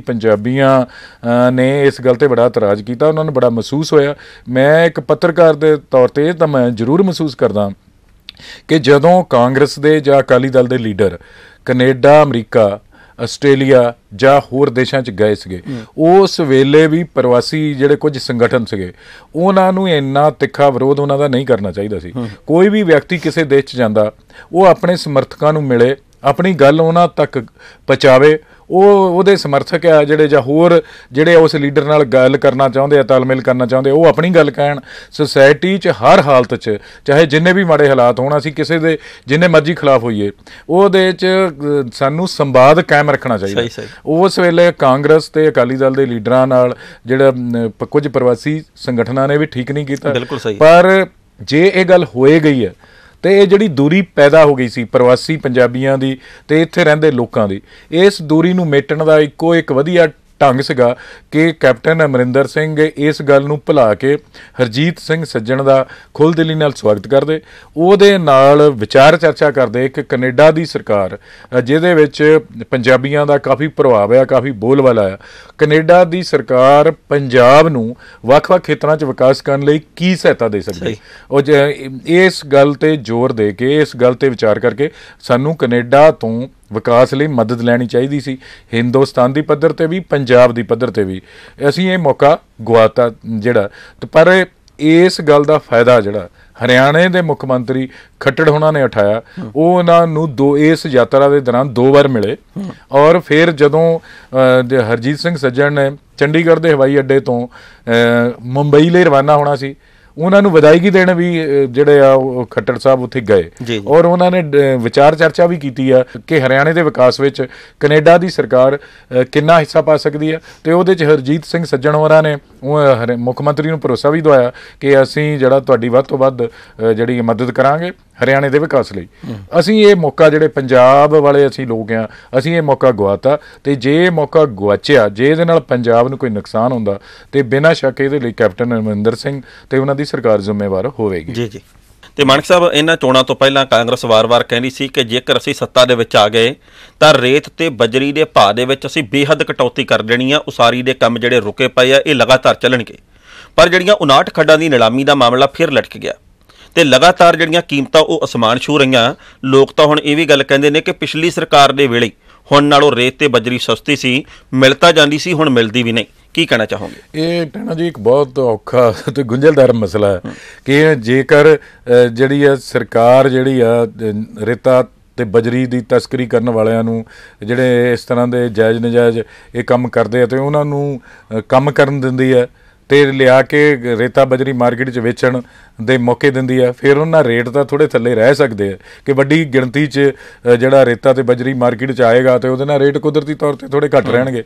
ਪੰਜਾਬੀਆਂ ਨੇ ਇਸ ਗੱਲ 'ਤੇ ਬੜਾ ਇਤਰਾਜ਼ ਕੀਤਾ, ਉਹਨਾਂ ਨੂੰ ਬੜਾ ਮਹਿਸੂਸ ਹੋਇਆ। ਮੈਂ ਇੱਕ ਪੱਤਰਕਾਰ ਦੇ ਤੌਰ 'ਤੇ ਇਹ ਤਾਂ ਮੈਂ ਜ਼ਰੂਰ ਮਹਿਸੂਸ ਕਰਦਾ ਕਿ ਜਦੋਂ ਕਾਂਗਰਸ ਦੇ ਜਾਂ ਅਕਾਲੀ ਦਲ ਦੇ ਲੀਡਰ ਕੈਨੇਡਾ, ਅਮਰੀਕਾ, ਆਸਟ੍ਰੇਲੀਆ ਜਾਂ ਹੋਰ ਦੇਸ਼ਾਂ 'ਚ ਗਏ ਸੀਗੇ, ਉਸ ਵੇਲੇ ਵੀ ਪ੍ਰਵਾਸੀ ਜਿਹੜੇ ਕੁਝ ਸੰਗਠਨ ਸੀਗੇ ਉਹਨਾਂ ਨੂੰ ਇੰਨਾ ਤਿੱਖਾ ਵਿਰੋਧ ਉਹਨਾਂ ਦਾ ਨਹੀਂ ਕਰਨਾ ਚਾਹੀਦਾ ਸੀ। ਕੋਈ ਵੀ ਵਿਅਕਤੀ ਕਿਸੇ ਦੇਸ਼ 'ਚ ਜਾਂਦਾ ਉਹ ਆਪਣੇ ਸਮਰਥਕਾਂ ਨੂੰ ਮਿਲੇ, ਆਪਣੀ ਗੱਲ ਉਹਨਾਂ ਤੱਕ ਪਹੁੰਚਾਵੇ। ਉਹ ਉਹਦੇ ਸਮਰਥਕ ਆ ਜਿਹੜੇ ਜਾਂ ਹੋਰ ਜਿਹੜੇ ਉਸ ਲੀਡਰ ਨਾਲ ਗੱਲ ਕਰਨਾ ਚਾਹੁੰਦੇ ਆ, ਤਾਲਮੇਲ ਕਰਨਾ ਚਾਹੁੰਦੇ, ਉਹ ਆਪਣੀ ਗੱਲ ਕਹਿਣ। ਸੁਸਾਇਟੀ 'ਚ ਹਰ ਹਾਲਤ 'ਚ ਚਾਹੇ ਜਿੰਨੇ ਵੀ ਮਾੜੇ ਹਾਲਾਤ ਹੋਣ, ਅਸੀਂ ਕਿਸੇ ਦੇ ਜਿੰਨੇ ਮਰਜ਼ੀ ਖਿਲਾਫ ਹੋਈਏ, ਉਹਦੇ 'ਚ ਸਾਨੂੰ ਸੰਵਾਦ ਕਾਇਮ ਰੱਖਣਾ ਚਾਹੀਦਾ। ਉਸ ਵੇਲੇ ਕਾਂਗਰਸ ਅਤੇ ਅਕਾਲੀ ਦਲ ਦੇ ਲੀਡਰਾਂ ਨਾਲ ਜਿਹੜਾ ਕੁਝ ਪ੍ਰਵਾਸੀ ਸੰਗਠਨਾਂ ਨੇ ਵੀ ਠੀਕ ਨਹੀਂ ਕੀਤਾ। ਪਰ ਜੇ ਇਹ ਗੱਲ ਹੋਏ ਗਈ ਹੈ ਅਤੇ ਇਹ ਜਿਹੜੀ ਦੂਰੀ ਪੈਦਾ ਹੋ ਗਈ ਸੀ ਪ੍ਰਵਾਸੀ ਪੰਜਾਬੀਆਂ ਦੀ ਅਤੇ ਇੱਥੇ ਰਹਿੰਦੇ ਲੋਕਾਂ ਦੀ, ਇਸ ਦੂਰੀ ਨੂੰ ਮੇਟਣ ਦਾ ਇੱਕੋ ਇੱਕ ਵਧੀਆ ਢੰਗ ਸੀਗਾ ਕਿ ਕੈਪਟਨ ਅਮਰਿੰਦਰ ਸਿੰਘ ਇਸ ਗੱਲ ਨੂੰ ਭੁਲਾ ਕੇ ਹਰਜੀਤ ਸਿੰਘ ਸੱਜਣ ਦਾ ਖੁੱਲ੍ਹ ਦਿਲੀ ਨਾਲ ਸਵਾਗਤ ਕਰਦੇ, ਉਹਦੇ ਨਾਲ ਵਿਚਾਰ ਚਰਚਾ ਕਰਦੇ ਕਿ ਕੈਨੇਡਾ ਦੀ ਸਰਕਾਰ ਜਿਹਦੇ ਵਿੱਚ ਪੰਜਾਬੀਆਂ ਦਾ ਕਾਫੀ ਪ੍ਰਭਾਵ ਆ, ਕਾਫੀ ਬੋਲਬਾਲਾ ਆ, ਕੈਨੇਡਾ ਦੀ ਸਰਕਾਰ ਪੰਜਾਬ ਨੂੰ ਵੱਖ-ਵੱਖ ਖੇਤਰਾਂ 'ਚ ਵਿਕਾਸ ਕਰਨ ਲਈ ਕੀ ਸਹਾਇਤਾ ਦੇ ਸਕਦੀ। ਉਹ ਇਸ ਗੱਲ 'ਤੇ ਜ਼ੋਰ ਦੇ ਕੇ, ਇਸ ਗੱਲ 'ਤੇ ਵਿਚਾਰ ਕਰਕੇ ਸਾਨੂੰ ਕੈਨੇਡਾ ਤੋਂ ਵਿਕਾਸ ਲਈ ਮਦਦ ਲੈਣੀ ਚਾਹੀਦੀ ਸੀ, ਹਿੰਦੁਸਤਾਨ ਦੀ ਪੱਧਰ 'ਤੇ ਵੀ, ਪੰਜਾਬ ਦੀ ਪੱਧਰ 'ਤੇ ਵੀ। ਅਸੀਂ ਇਹ ਮੌਕਾ ਗੁਆਤਾ ਜਿਹੜਾ, ਪਰ ਇਸ ਗੱਲ ਦਾ ਫਾਇਦਾ ਜਿਹੜਾ ਹਰਿਆਣੇ ਦੇ ਮੁੱਖ ਮੰਤਰੀ ਖੱਟੜ ਹੋਣਾ ਨੇ ਉਠਾਇਆ, ਉਹ ਉਹਨਾਂ ਨੂੰ ਦੋ ਇਸ ਯਾਤਰਾ ਦੇ ਦੌਰਾਨ ਦੋ ਵਾਰ ਮਿਲੇ। ਔਰ ਫਿਰ ਜਦੋਂ ਹਰਜੀਤ ਸਿੰਘ ਸੱਜਣ ਨੇ ਚੰਡੀਗੜ੍ਹ ਦੇ ਹਵਾਈ ਅੱਡੇ ਤੋਂ ਮੁੰਬਈ ਲਈ ਰਵਾਨਾ ਹੋਣਾ ਸੀ, ਉਹਨਾਂ ਨੂੰ ਵਧਾਈਗੀ ਦੇਣ ਵੀ ਜਿਹੜੇ ਆ ਉਹ ਖੱਟੜ ਸਾਹਿਬ ਉੱਥੇ ਗਏ ਔਰ ਉਹਨਾਂ ਨੇ ਵਿਚਾਰ ਚਰਚਾ ਵੀ ਕੀਤੀ ਆ ਕਿ ਹਰਿਆਣੇ ਦੇ ਵਿਕਾਸ ਵਿੱਚ ਕੈਨੇਡਾ ਦੀ ਸਰਕਾਰ ਕਿੰਨਾ ਹਿੱਸਾ ਪਾ ਸਕਦੀ ਹੈ। ਅਤੇ ਉਹਦੇ 'ਚ ਹਰਜੀਤ ਸਿੰਘ ਸੱਜਣ ਹੋਰਾਂ ਨੇ ਉਹ ਮੁੱਖ ਮੰਤਰੀ ਨੂੰ ਭਰੋਸਾ ਵੀ ਦਵਾਇਆ ਕਿ ਅਸੀਂ ਜਿਹੜਾ ਤੁਹਾਡੀ ਵੱਧ ਤੋਂ ਵੱਧ ਜਿਹੜੀ ਮਦਦ ਕਰਾਂਗੇ ਹਰਿਆਣੇ ਦੇ ਵਿਕਾਸ ਲਈ। ਅਸੀਂ ਇਹ ਮੌਕਾ ਜਿਹੜੇ ਪੰਜਾਬ ਵਾਲੇ ਅਸੀਂ ਲੋਕ ਹਾਂ, ਅਸੀਂ ਇਹ ਮੌਕਾ ਗੁਆਤਾ ਅਤੇ ਜੇ ਇਹ ਮੌਕਾ ਗੁਆਚਿਆ, ਜੇ ਇਹਦੇ ਨਾਲ ਪੰਜਾਬ ਨੂੰ ਕੋਈ ਨੁਕਸਾਨ ਹੁੰਦਾ ਅਤੇ ਬਿਨਾਂ ਸ਼ੱਕ ਇਹਦੇ ਲਈ ਕੈਪਟਨ ਅਮਰਿੰਦਰ ਸਿੰਘ ਅਤੇ ਉਹਨਾਂ ਦੀ ਸਰਕਾਰ ਜ਼ਿੰਮੇਵਾਰ ਹੋਵੇਗੀ। ਜੀ ਜੀ ਅਤੇ ਮਾਨਕ ਸਾਹਿਬ, ਇਹਨਾਂ ਚੋਣਾਂ ਤੋਂ ਪਹਿਲਾਂ ਕਾਂਗਰਸ ਵਾਰ-ਵਾਰ ਕਹਿੰਦੀ ਸੀ ਕਿ ਜੇਕਰ ਅਸੀਂ ਸੱਤਾ ਦੇ ਵਿੱਚ ਆ ਗਏ ਤਾਂ ਰੇਤ ਅਤੇ ਬਜਰੀ ਦੇ ਭਾਅ ਦੇ ਵਿੱਚ ਅਸੀਂ ਬੇਹੱਦ ਕਟੌਤੀ ਕਰ ਦੇਣੀ ਆ। ਉਸਾਰੀ ਦੇ ਕੰਮ ਜਿਹੜੇ ਰੁਕੇ ਪਏ ਆ ਇਹ ਲਗਾਤਾਰ ਚੱਲਣਗੇ, ਪਰ ਜਿਹੜੀਆਂ ਉਨਾਹਠ ਖੱਡਾਂ ਦੀ ਨਿਲਾਮੀ ਦਾ ਮਾਮਲਾ ਫਿਰ ਲਟਕ ਗਿਆ ਅਤੇ ਲਗਾਤਾਰ ਜਿਹੜੀਆਂ ਕੀਮਤਾਂ ਉਹ ਅਸਮਾਨ ਛੂਹ ਰਹੀਆਂ। ਲੋਕ ਤਾਂ ਹੁਣ ਇਹ ਵੀ ਗੱਲ ਕਹਿੰਦੇ ਨੇ ਕਿ ਪਿਛਲੀ ਸਰਕਾਰ ਦੇ ਵੇਲੇ ਹੁਣ ਨਾਲੋਂ ਰੇਤ ਅਤੇ ਬਜਰੀ ਸਸਤੀ ਸੀ, ਮਿਲ ਤਾਂ ਜਾਂਦੀ ਸੀ, ਹੁਣ ਮਿਲਦੀ ਵੀ ਨਹੀਂ। ਕੀ ਕਹਿਣਾ ਚਾਹੋਗੇ? ਇਹ ਕਹਿਣਾ ਜੀ ਇੱਕ ਬਹੁਤ ਔਖਾ ਅਤੇ ਗੁੰਝਲਦਾਰ ਮਸਲਾ ਹੈ ਕਿ ਜੇਕਰ ਜਿਹੜੀ ਆ ਸਰਕਾਰ ਜਿਹੜੀ ਆ ਰੇਤਾ ਅਤੇ ਬਜਰੀ ਦੀ ਤਸਕਰੀ ਕਰਨ ਵਾਲਿਆਂ ਨੂੰ, ਜਿਹੜੇ ਇਸ ਤਰ੍ਹਾਂ ਦੇ ਜਾਇਜ਼ ਨਜਾਇਜ਼ ਇਹ ਕੰਮ ਕਰਦੇ ਆ ਅਤੇ ਉਹਨਾਂ ਨੂੰ ਕੰਮ ਕਰਨ ਦਿੰਦੀ ਹੈ ਅਤੇ ਲਿਆ ਕੇ ਰੇਤਾ ਬਜਰੀ ਮਾਰਕੀਟ 'ਚ ਵੇਚਣ ਦੇ ਮੌਕੇ ਦਿੰਦੀ ਹੈ, ਫਿਰ ਉਹਨਾਂ ਰੇਟ ਤਾਂ ਥੋੜ੍ਹੇ ਥੱਲੇ ਰਹਿ ਸਕਦੇ ਆ ਕਿ ਵੱਡੀ ਗਿਣਤੀ 'ਚ ਜਿਹੜਾ ਰੇਤਾ ਅਤੇ ਬਜਰੀ ਮਾਰਕੀਟ 'ਚ ਆਏਗਾ ਅਤੇ ਉਹਦੇ ਨਾਲ ਰੇਟ ਕੁਦਰਤੀ ਤੌਰ 'ਤੇ ਥੋੜ੍ਹੇ ਘੱਟ ਰਹਿਣਗੇ।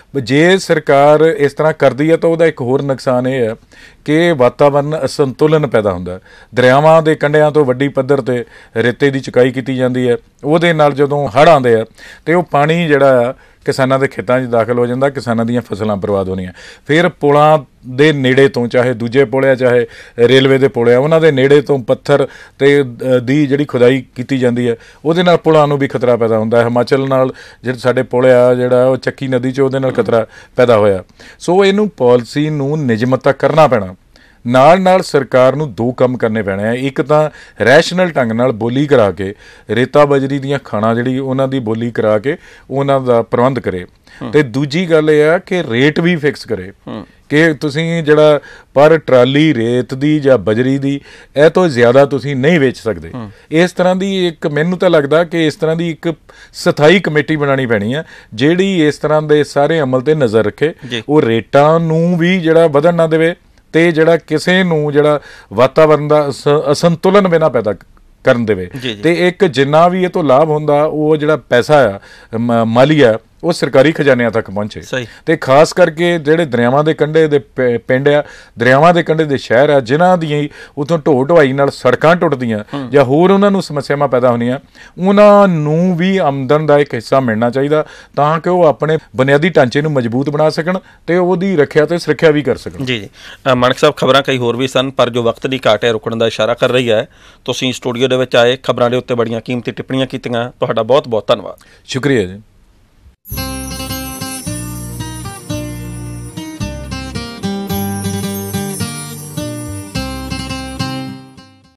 ਜੇ ਸਰਕਾਰ ਇਸ ਤਰ੍ਹਾਂ ਕਰਦੀ ਹੈ ਤਾਂ ਉਹਦਾ ਇੱਕ ਹੋਰ ਨੁਕਸਾਨ ਇਹ ਹੈ ਕਿ ਵਾਤਾਵਰਨ ਅਸੰਤੁਲਨ ਪੈਦਾ ਹੁੰਦਾ। ਦਰਿਆਵਾਂ ਦੇ ਕੰਢਿਆਂ ਤੋਂ ਵੱਡੀ ਪੱਧਰ 'ਤੇ ਰੇਤੇ ਦੀ ਚੁਕਾਈ ਕੀਤੀ ਜਾਂਦੀ ਹੈ, ਉਹਦੇ ਨਾਲ ਜਦੋਂ ਹੜ੍ਹ ਆਉਂਦੇ ਆ ਅਤੇ ਉਹ ਪਾਣੀ ਜਿਹੜਾ ਆ ਕਿਸਾਨਾਂ ਦੇ ਖੇਤਾਂ 'ਚ ਦਾਖਲ ਹੋ ਜਾਂਦਾ, ਕਿਸਾਨਾਂ ਦੀਆਂ ਫਸਲਾਂ ਬਰਬਾਦ ਹੋਣੀਆਂ। ਫਿਰ ਪੁਲਾਂ ਦੇ ਨੇੜੇ ਤੋਂ, ਚਾਹੇ ਦੂਜੇ ਪੁਲ ਆ ਚਾਹੇ ਰੇਲਵੇ ਦੇ ਪੁਲ ਆ, ਉਹਨਾਂ ਦੇ ਨੇੜੇ ਤੋਂ ਪੱਥਰ ਅਤੇ ਦੀ ਜਿਹੜੀ ਖੁਦਾਈ ਕੀਤੀ ਜਾਂਦੀ ਹੈ, ਉਹਦੇ ਨਾਲ ਪੁਲਾਂ ਨੂੰ ਵੀ ਖਤਰਾ ਪੈਦਾ ਹੁੰਦਾ ਹੈ। ਹਿਮਾਚਲ ਨਾਲ ਜਿਹੜੇ ਸਾਡੇ ਪੁਲ ਆ ਜਿਹੜਾ ਉਹ ਚੱਕੀ ਨਦੀ 'ਚ, ਉਹਦੇ ਨਾਲ ਖਤਰਾ ਪੈਦਾ ਹੋਇਆ। ਸੋ ਇਹਨੂੰ ਪਾਲਿਸੀ ਨੂੰ ਨਿਯਮਤ ਕਰਨਾ ਪੈਣਾ। ਨਾਲ ਨਾਲ ਸਰਕਾਰ ਨੂੰ ਦੋ ਕੰਮ ਕਰਨੇ ਪੈਣੇ ਆ। ਇੱਕ ਤਾਂ ਰੈਸ਼ਨਲ ਢੰਗ ਨਾਲ ਬੋਲੀ ਕਰਾ ਕੇ ਰੇਤਾ ਬਜਰੀ ਦੀਆਂ ਖਾਣਾਂ ਜਿਹੜੀ ਉਹਨਾਂ ਦੀ ਬੋਲੀ ਕਰਾ ਕੇ ਉਹਨਾਂ ਦਾ ਪ੍ਰਬੰਧ ਕਰੇ, ਅਤੇ ਦੂਜੀ ਗੱਲ ਇਹ ਆ ਕਿ ਰੇਟ ਵੀ ਫਿਕਸ ਕਰੇ ਕਿ ਤੁਸੀਂ ਜਿਹੜਾ ਪਰ ਟਰਾਲੀ ਰੇਤ ਦੀ ਜਾਂ ਬਜਰੀ ਦੀ ਇਹ ਤੋਂ ਜ਼ਿਆਦਾ ਤੁਸੀਂ ਨਹੀਂ ਵੇਚ ਸਕਦੇ। ਇਸ ਤਰ੍ਹਾਂ ਦੀ ਇੱਕ ਮੈਨੂੰ ਤਾਂ ਲੱਗਦਾ ਕਿ ਇਸ ਤਰ੍ਹਾਂ ਦੀ ਇੱਕ ਸਥਾਈ ਕਮੇਟੀ ਬਣਾਉਣੀ ਪੈਣੀ ਹੈ ਜਿਹੜੀ ਇਸ ਤਰ੍ਹਾਂ ਦੇ ਸਾਰੇ ਅਮਲ ਤੇ ਨਜ਼ਰ ਰੱਖੇ, ਉਹ ਰੇਟਾਂ ਨੂੰ ਵੀ ਜਿਹੜਾ ਵਧਣ ਨਾ ਦੇਵੇ ਤੇ ਜਿਹੜਾ ਕਿਸੇ ਨੂੰ ਜਿਹੜਾ ਵਾਤਾਵਰਨ ਦਾ ਅਸੰਤੁਲਨ ਵੀ ਨਾ ਪੈਦਾ ਕਰਨ ਦੇਵੇ। ਤੇ ਇੱਕ ਜਿੰਨਾ ਵੀ ਇਹ ਤੋਂ ਲਾਭ ਹੁੰਦਾ ਉਹ ਜਿਹੜਾ ਪੈਸਾ ਆ ਮਾਲੀਆ ਉਹ ਸਰਕਾਰੀ ਖਜ਼ਾਨਿਆਂ ਤੱਕ ਪਹੁੰਚੇ। ਤੇ ਖਾਸ ਕਰਕੇ ਜਿਹੜੇ ਦਰਿਆਵਾਂ ਦੇ ਕੰਢੇ ਦੇ ਪਿੰਡ ਆ, ਦਰਿਆਵਾਂ ਦੇ ਕੰਢੇ ਦੇ ਸ਼ਹਿਰ ਆ, ਜਿਨ੍ਹਾਂ ਦੀਆਂ ਉੱਥੋਂ ਢੋ ਢੁਆਈ ਨਾਲ ਸੜਕਾਂ ਟੁੱਟਦੀਆਂ ਜਾਂ ਹੋਰ ਉਹਨਾਂ ਨੂੰ ਸਮੱਸਿਆਵਾਂ ਪੈਦਾ ਹੋਣੀਆਂ, ਉਹਨਾਂ ਨੂੰ ਵੀ ਆਮਦਨ ਦਾ ਇੱਕ ਹਿੱਸਾ ਮਿਲਣਾ ਚਾਹੀਦਾ ਤਾਂ ਕਿ ਉਹ ਆਪਣੇ ਬੁਨਿਆਦੀ ਢਾਂਚੇ ਨੂੰ ਮਜ਼ਬੂਤ ਬਣਾ ਸਕਣ ਤੇ ਉਹਦੀ ਰੱਖਿਆ ਤੇ ਸੁਰੱਖਿਆ ਵੀ ਕਰ ਸਕਣ। ਜੀ ਜੀ ਮਾਨਕ ਸਾਹਿਬ, ਖਬਰਾਂ ਕਈ ਹੋਰ ਵੀ ਸਨ ਪਰ ਜੋ ਵਕਤ ਦੀ ਘਾਟ ਹੈ ਰੁਕਣ ਦਾ ਇਸ਼ਾਰਾ ਕਰ ਰਹੀ ਹੈ। ਤੁਸੀਂ ਸਟੂਡੀਓ ਦੇ ਵਿੱਚ ਆਏ, ਖਬਰਾਂ ਦੇ ਉੱਤੇ ਬੜੀਆਂ ਕੀਮਤੀ ਟਿੱਪਣੀਆਂ ਕੀਤੀਆਂ, ਤੁਹਾਡਾ ਬਹੁਤ ਬਹੁਤ ਧੰਨਵਾਦ। ਸ਼ੁਕਰੀਆ ਜੀ।